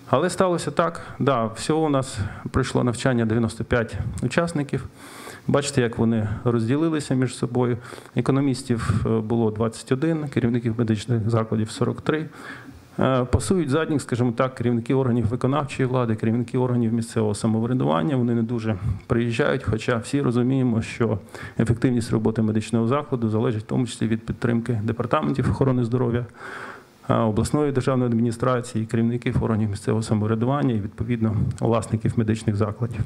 Але сталося так, да, всього у нас пройшло навчання дев'яносто п'ять учасників. Бачите, як вони розділилися між собою. Економістів було двадцять один, керівників медичних закладів сорок три. Пасують задніх, скажімо так, керівники органів виконавчої влади, керівники органів місцевого самоврядування. Вони не дуже приїжджають, хоча всі розуміємо, що ефективність роботи медичного закладу залежить в тому числі від підтримки департаментів охорони здоров'я, обласної державної адміністрації, керівників органів місцевого самоврядування і, відповідно, власників медичних закладів.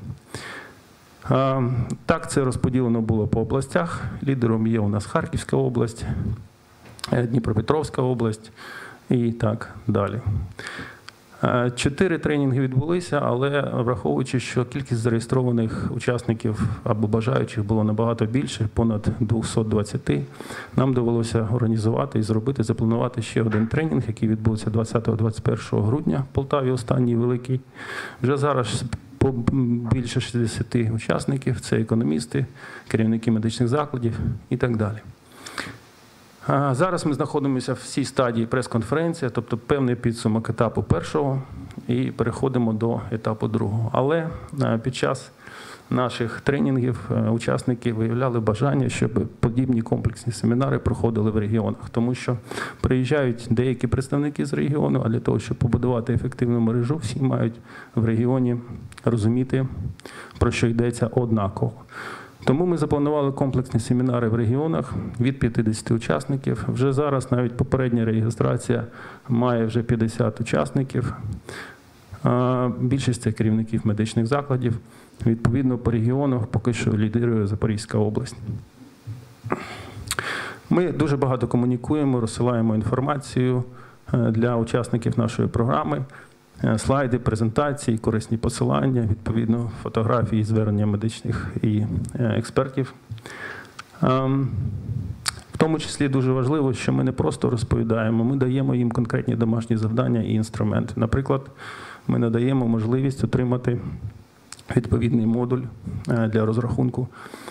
Так це розподілено було по областях. Лідером є у нас Харківська область, Дніпропетровська область і так далі. Чотири тренінги відбулися, але враховуючи, що кількість зареєстрованих учасників або бажаючих було набагато більше, понад двісті двадцять, нам довелося організувати і зробити, запланувати ще один тренінг, який відбувся двадцятого - двадцять першого грудня в Полтаві, останній великий. Вже зараз більше шістдесят учасників, це економісти, керівники медичних закладів і так далі. Зараз ми знаходимося в цій стадії прес-конференції, тобто певний підсумок етапу першого, і переходимо до етапу другого. Але під час наших тренінгів учасники виявляли бажання, щоб подібні комплексні семінари проходили в регіонах, тому що приїжджають деякі представники з регіону, а для того, щоб побудувати ефективну мережу, всі мають в регіоні розуміти, про що йдеться однаково. Тому ми запланували комплексні семінари в регіонах від п'ятдесяти учасників. Вже зараз навіть попередня реєстрація має вже п'ятдесят учасників. Більшість це керівників медичних закладів. Відповідно, по регіону поки що лідирує Запорізька область. Ми дуже багато комунікуємо, розсилаємо інформацію для учасників нашої програми. Слайди, презентації, корисні посилання, відповідно, фотографії, звернення медичних і експертів. В тому числі дуже важливо, що ми не просто розповідаємо, ми даємо їм конкретні домашні завдання і інструменти. Наприклад, ми надаємо можливість отримати відповідний модуль для розрахунку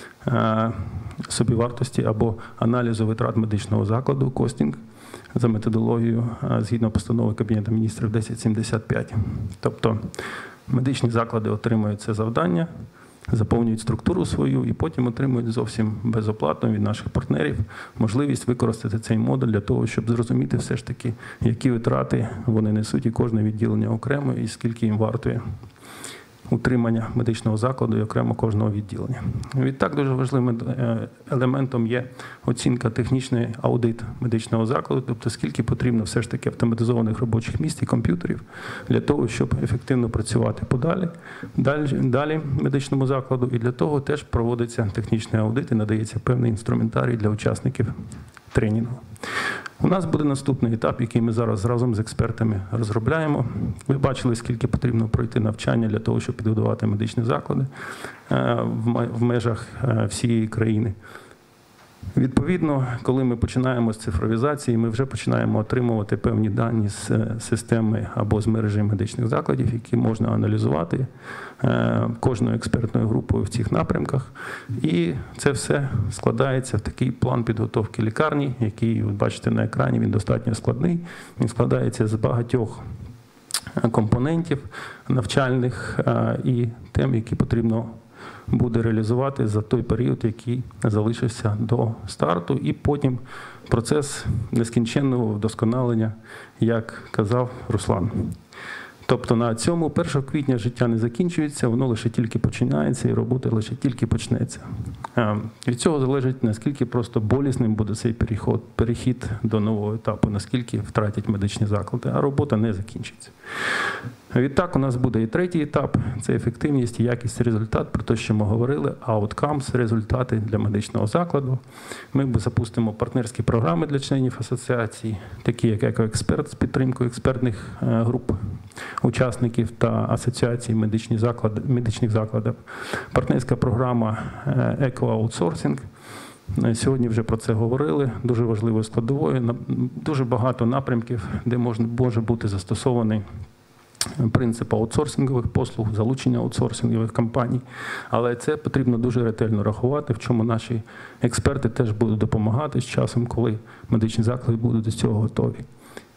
собівартості або аналізу витрат медичного закладу, костинг, за методологією згідно постанови Кабінету міністрів десять сімдесят п'ять. Тобто медичні заклади отримують це завдання, заповнюють структуру свою і потім отримують зовсім безоплатно від наших партнерів можливість використати цей модуль для того, щоб зрозуміти все ж таки, які витрати вони несуть і кожне відділення окремо, і скільки їм вартує утримання медичного закладу і окремо кожного відділення. Відтак дуже важливим елементом є оцінка технічної аудит медичного закладу, тобто скільки потрібно все ж таки автоматизованих робочих місць і комп'ютерів для того, щоб ефективно працювати подалі, далі, далі медичному закладу, і для того теж проводиться технічний аудит і надається певний інструментарій для учасників тренінгу. У нас буде наступний етап, який ми зараз разом з експертами розробляємо. Ви бачили, скільки потрібно пройти навчання для того, щоб підготувати медичні заклади в межах всієї країни. Відповідно, коли ми починаємо з цифровізації, ми вже починаємо отримувати певні дані з системи або з мережі медичних закладів, які можна аналізувати кожною експертною групою в цих напрямках. І це все складається в такий план підготовки лікарні, який, ви бачите на екрані, він достатньо складний. Він складається з багатьох компонентів навчальних і тем, які потрібно буде реалізувати за той період, який залишився до старту, і потім процес нескінченного вдосконалення, як казав Руслан. Тобто на цьому першого квітня життя не закінчується, воно лише тільки починається і робота лише тільки почнеться. Від цього залежить, наскільки просто болісним буде цей перехід, перехід до нового етапу, наскільки втратять медичні заклади, а робота не закінчиться. Відтак у нас буде і третій етап – це ефективність і якість результат, про те, що ми говорили, outcomes – результати для медичного закладу. Ми запустимо партнерські програми для членів асоціації, такі як «Екоексперт» з підтримкою експертних груп, учасників та асоціацій медичних закладів, медичних закладів. Партнерська програма «Екоаутсорсинг». Сьогодні вже про це говорили, дуже важливою складовою, дуже багато напрямків, де можна, може бути застосований принцип аутсорсингових послуг, залучення аутсорсингових компаній. Але це потрібно дуже ретельно рахувати, в чому наші експерти теж будуть допомагати з часом, коли медичні заклади будуть до цього готові.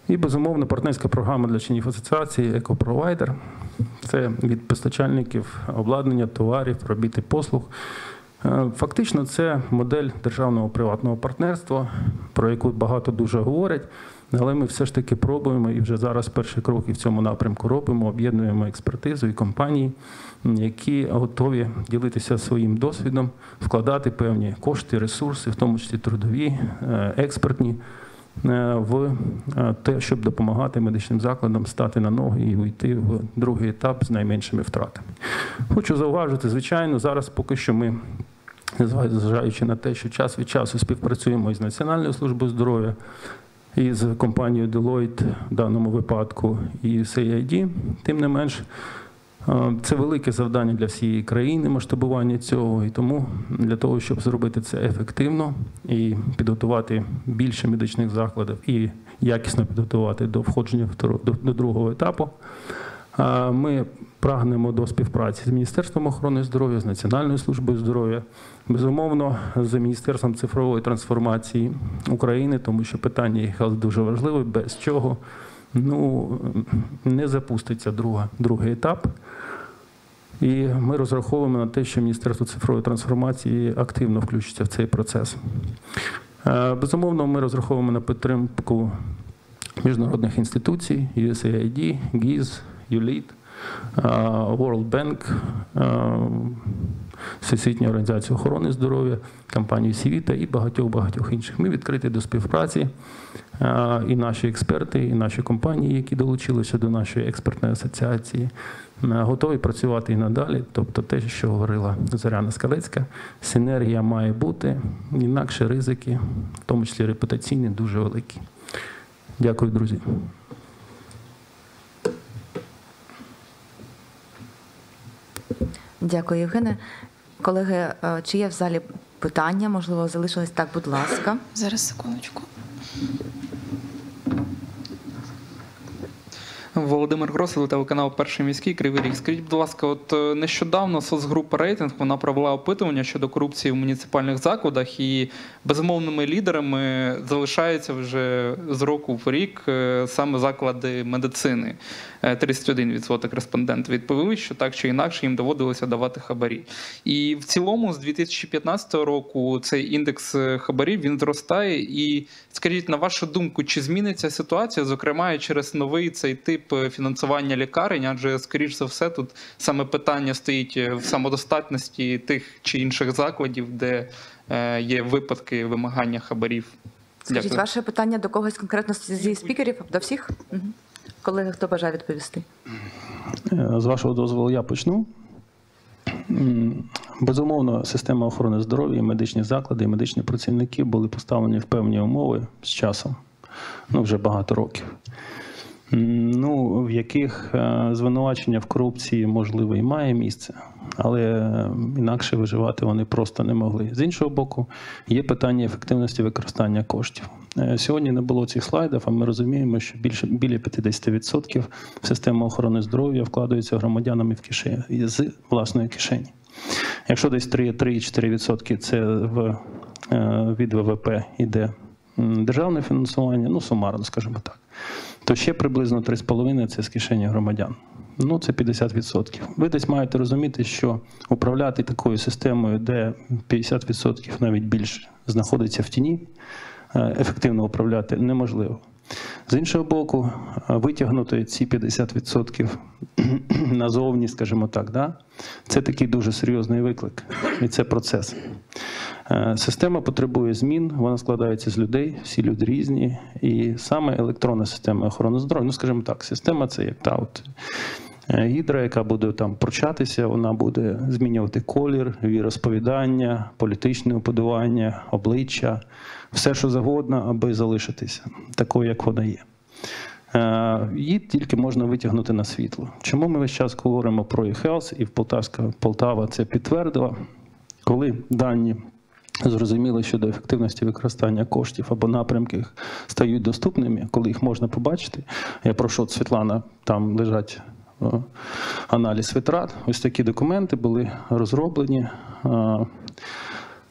І, безумовно, партнерська програма для членів асоціації «Екопровайдер». Це від постачальників обладнання, товарів, робіт і послуг. Фактично, це модель державного приватного партнерства, про яку багато дуже говорять, але ми все ж таки пробуємо і вже зараз перші кроки в цьому напрямку робимо, об'єднуємо експертизу і компанії, які готові ділитися своїм досвідом, вкладати певні кошти, ресурси, в тому числі трудові, експертні, в те, щоб допомагати медичним закладам стати на ноги і увійти в другий етап з найменшими втратами. Хочу зауважити, звичайно, зараз поки що ми, зважаючи на те, що час від часу співпрацюємо із Національною службою здоров'я, і з компанією Deloitte в даному випадку, і Ю Ес Ей Ай Ді, тим не менш, це велике завдання для всієї країни масштабування цього, і тому для того, щоб зробити це ефективно і підготувати більше медичних закладів і якісно підготувати до входження до другого етапу, ми прагнемо до співпраці з Міністерством охорони здоров'я, з Національною службою здоров'я, безумовно, з Міністерством цифрової трансформації України, тому що питання e-health дуже важливе, без чого ну, не запуститься друга, другий етап. І ми розраховуємо на те, що Міністерство цифрової трансформації активно включиться в цей процес. Безумовно, ми розраховуємо на підтримку міжнародних інституцій, Ю Ес Ей Ай Ді, ГІЗ, Ю Лід, World Bank, Всесвітня організація охорони здоров'я, компанію Сівіта і багатьох-багатьох інших. Ми відкриті до співпраці, і наші експерти, і наші компанії, які долучилися до нашої експертної асоціації, готові працювати і надалі. Тобто те, що говорила Зоряна Скалецька, синергія має бути, інакше ризики, в тому числі репутаційні, дуже великі. Дякую, друзі. Дякую, Євгене. Колеги, чи є в залі питання? Можливо, залишилось? Так, будь ласка. Зараз, секундочку. Володимир Гросов, телеканал «Перший міський», Кривий Ріг. Скажіть, будь ласка, от нещодавно соцгрупа «Рейтинг» вона провела опитування щодо корупції в муніципальних закладах, і безумовними лідерами залишаються вже з року в рік саме заклади медицини. тридцять один відсоток респондентів відповіли, що так чи інакше їм доводилося давати хабарі. І в цілому з дві тисячі п'ятнадцятого року цей індекс хабарів він зростає. І скажіть, на вашу думку, чи зміниться ситуація, зокрема і через новий цей тип фінансування лікарень, адже, скоріш за все, тут саме питання стоїть в самодостатності тих чи інших закладів, де є випадки вимагання хабарів. Скажіть, Дякую. ваше питання до когось конкретно зі спікерів, до всіх? Угу. Колеги, хто бажає відповісти? З вашого дозволу я почну. Безумовно, система охорони здоров'я, медичні заклади і медичні працівники були поставлені в певні умови з часом, ну вже багато років, ну, в яких звинувачення в корупції, можливо, і має місце, але інакше виживати вони просто не могли. З іншого боку, є питання ефективності використання коштів. Сьогодні не було цих слайдів, а ми розуміємо, що більше, біля п'ятдесят відсотків в систему охорони здоров'я вкладаються громадянами в кишені, з власної кишені. Якщо десь три-чотири відсотки це в, від Ве Ве Пе йде державне фінансування, ну сумарно, скажімо так, то ще приблизно три з половиною це з кишені громадян. Ну, це п'ятдесят відсотків. Ви десь маєте розуміти, що управляти такою системою, де п'ятдесят відсотків навіть більше знаходиться в тіні, ефективно управляти неможливо. З іншого боку, витягнути ці п'ятдесят відсотків назовні, скажімо так, да? Це такий дуже серйозний виклик, і це процес. Система потребує змін, вона складається з людей, всі люди різні, і саме електронна система охорони здоров'я, ну, скажімо так, система це як та от гідра, яка буде там пручатися, вона буде змінювати колір, віросповідання, політичне уподобання, обличчя, все, що завгодно, аби залишитися такою, як вона є. Її тільки можна витягнути на світло. Чому ми весь час говоримо про e-health, і Полтавська Полтава це підтвердила, коли дані зрозуміли щодо ефективності використання коштів або напрямків стають доступними, коли їх можна побачити. Я прошу, от Світлана, там лежать аналіз витрат. Ось такі документи були розроблені.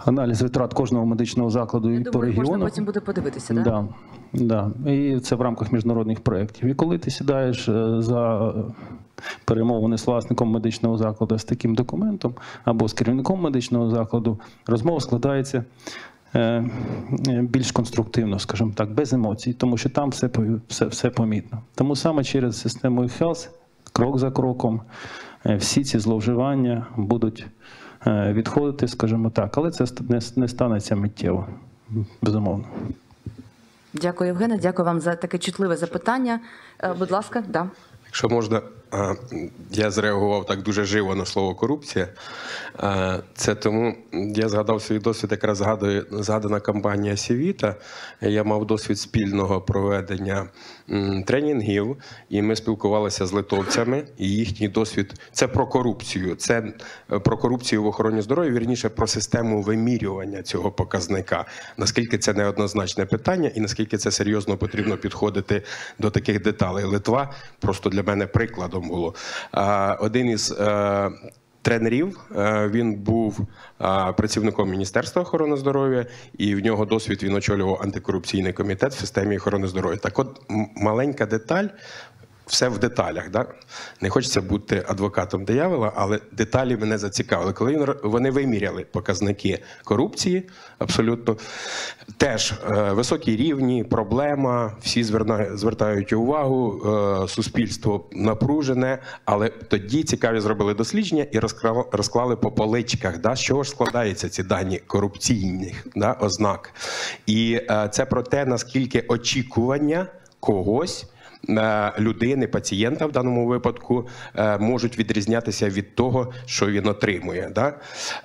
аналіз витрат кожного медичного закладу Я і по думаю, можна регіонах. потім буде подивитися, так? Да, да. І це в рамках міжнародних проєктів. І коли ти сідаєш е, за перемовини з власником медичного закладу з таким документом або з керівником медичного закладу, розмова складається е, більш конструктивно, скажімо так, без емоцій, тому що там все, по- все, все помітно. Тому саме через систему e-health, крок за кроком, е, всі ці зловживання будуть е, відходити, скажімо так, але це ст- не, не станеться миттєво, безумовно. Дякую, Євгене. Дякую вам за таке чутливе запитання. Е, Будь ласка, да. Якщо можна, а, я зреагував так дуже живо на слово корупція. А, Це тому я згадав свій досвід, якраз згадую згадана кампанія Сівіта. Я мав досвід спільного проведення м, тренінгів, і ми спілкувалися з литовцями, і їхній досвід – це про корупцію. Це про корупцію в охороні здоров'я, вірніше, про систему вимірювання цього показника. Наскільки це неоднозначне питання і наскільки це серйозно потрібно підходити до таких деталей. Литва просто для мене прикладом було. А, Один із е, тренерів, е, він був е, працівником Міністерства охорони здоров'я, і в нього досвід, він очолював антикорупційний комітет в системі охорони здоров'я. Так от, м- маленька деталь, все в деталях. Да? Не хочеться бути адвокатом диявола, але деталі мене зацікавили. Коли він, вони виміряли показники корупції, абсолютно, теж е, високі рівні, проблема, всі зверна, звертають увагу, е, суспільство напружене, але тоді цікаві зробили дослідження і розклали, розклали по поличках, да, з чого ж складаються ці дані корупційних, да, ознак. І е, це про те, наскільки очікування когось, людини, пацієнта в даному випадку, можуть відрізнятися від того, що він отримує. Да?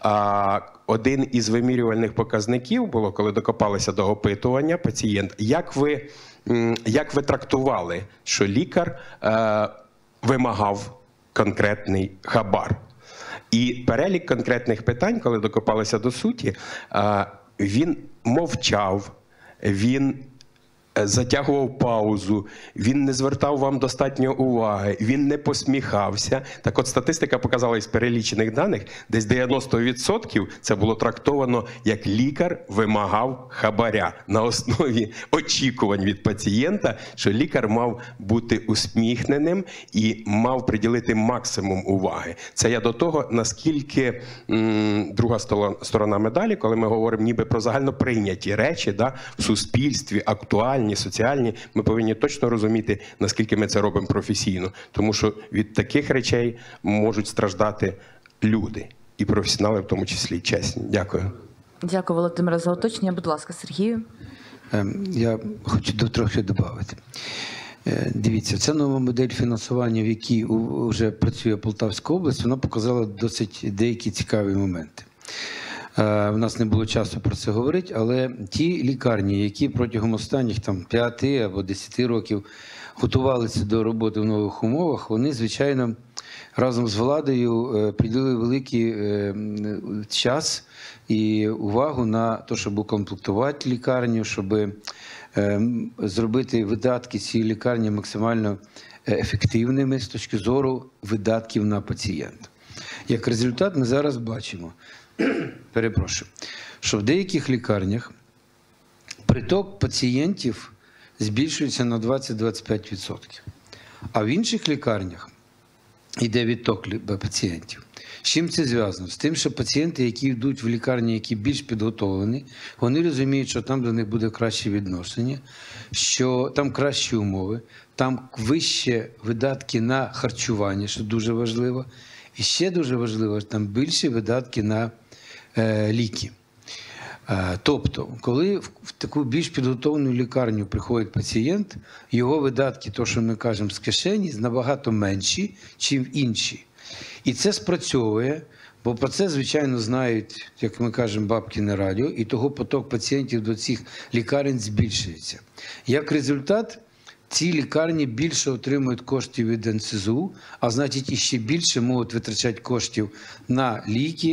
Один із вимірювальних показників було, коли докопалися до опитування пацієнта, як ви, як ви трактували, що лікар вимагав конкретний хабар. І перелік конкретних питань, коли докопалися до суті, він мовчав, він затягував паузу, він не звертав вам достатньо уваги, він не посміхався. Так от статистика показала із перелічених даних, десь дев'яносто відсотків це було трактовано як лікар вимагав хабаря на основі очікувань від пацієнта, що лікар мав бути усміхненим і мав приділити максимум уваги. Це я до того, наскільки м, друга сторона медалі, коли ми говоримо ніби про загальноприйняті речі, да, в суспільстві, актуальні, соціальні, ми повинні точно розуміти, наскільки ми це робимо професійно. Тому що від таких речей можуть страждати люди. І професіонали в тому числі, чесні. Дякую. Дякую, Володимире, за уточнення. Будь ласка, Сергію. Я хочу трохи додати. Дивіться, ця нова модель фінансування, в якій вже працює Полтавська область, вона показала досить деякі цікаві моменти. У нас не було часу про це говорити, але ті лікарні, які протягом останніх там, п'яти або десяти років готувалися до роботи в нових умовах, вони, звичайно, разом з владою приділили великий час і увагу на те, щоб укомплектувати лікарню, щоб зробити видатки цієї лікарні максимально ефективними з точки зору видатків на пацієнта. Як результат, ми зараз бачимо, перепрошую, що в деяких лікарнях приток пацієнтів збільшується на двадцять-двадцять п'ять відсотків, а в інших лікарнях йде відток пацієнтів. З чим це зв'язано? З тим, що пацієнти, які йдуть в лікарні, які більш підготовлені, вони розуміють, що там до них буде краще відношення, що там кращі умови, там вище видатки на харчування, що дуже важливо, і ще дуже важливо, що там більші видатки на е, ліки. Е, тобто, коли в, в таку більш підготовлену лікарню приходить пацієнт, його видатки, то, що ми кажемо, з кишені, набагато менші, ніж в інші. І це спрацьовує, бо про це, звичайно, знають, як ми кажемо, бабкине радіо, і того поток пацієнтів до цих лікарень збільшується. Як результат, ці лікарні більше отримують коштів від ен ес зе у, а значить, іще більше можуть витрачати коштів на ліки,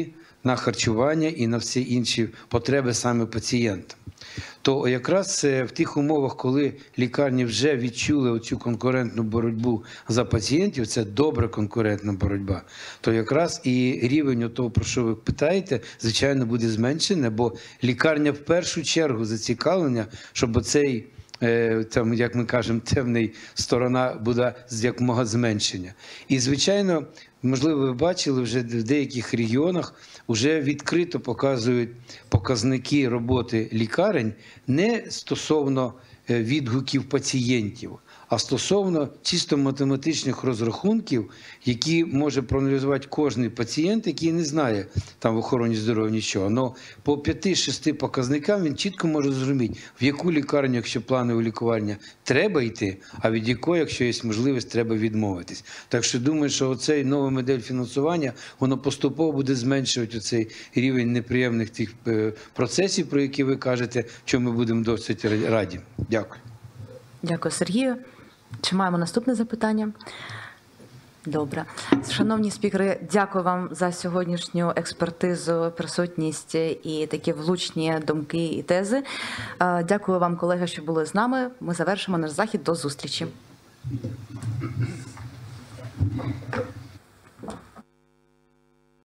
на харчування і на всі інші потреби саме пацієнта. То якраз в тих умовах, коли лікарні вже відчули оцю конкурентну боротьбу за пацієнтів, це добра конкурентна боротьба, то якраз і рівень того, про що ви питаєте, звичайно, буде зменшений, бо лікарня в першу чергу зацікавлена, щоб оцей, там, як ми кажемо, темний сторона буде якомога зменшення. І, звичайно, можливо, ви бачили, вже в деяких регіонах вже відкрито показують показники роботи лікарень не стосовно відгуків пацієнтів, а стосовно чисто математичних розрахунків, які може проаналізувати кожен пацієнт, який не знає там в охороні здоров'я нічого. Але по п'яти-шести показникам він чітко може зрозуміти, в яку лікарню, якщо планове лікування, треба йти, а від якої, якщо є можливість, треба відмовитись. Так що думаю, що оцей нова модель фінансування, воно поступово буде зменшувати оцей рівень неприємних тих процесів, про які ви кажете, чому ми будемо досить раді. Дякую. Дякую, Сергію. Чи маємо наступне запитання? Добре. Шановні спікери, дякую вам за сьогоднішню експертизу, присутність і такі влучні думки і тези. Дякую вам, колеги, що були з нами. Ми завершимо наш захід. До зустрічі.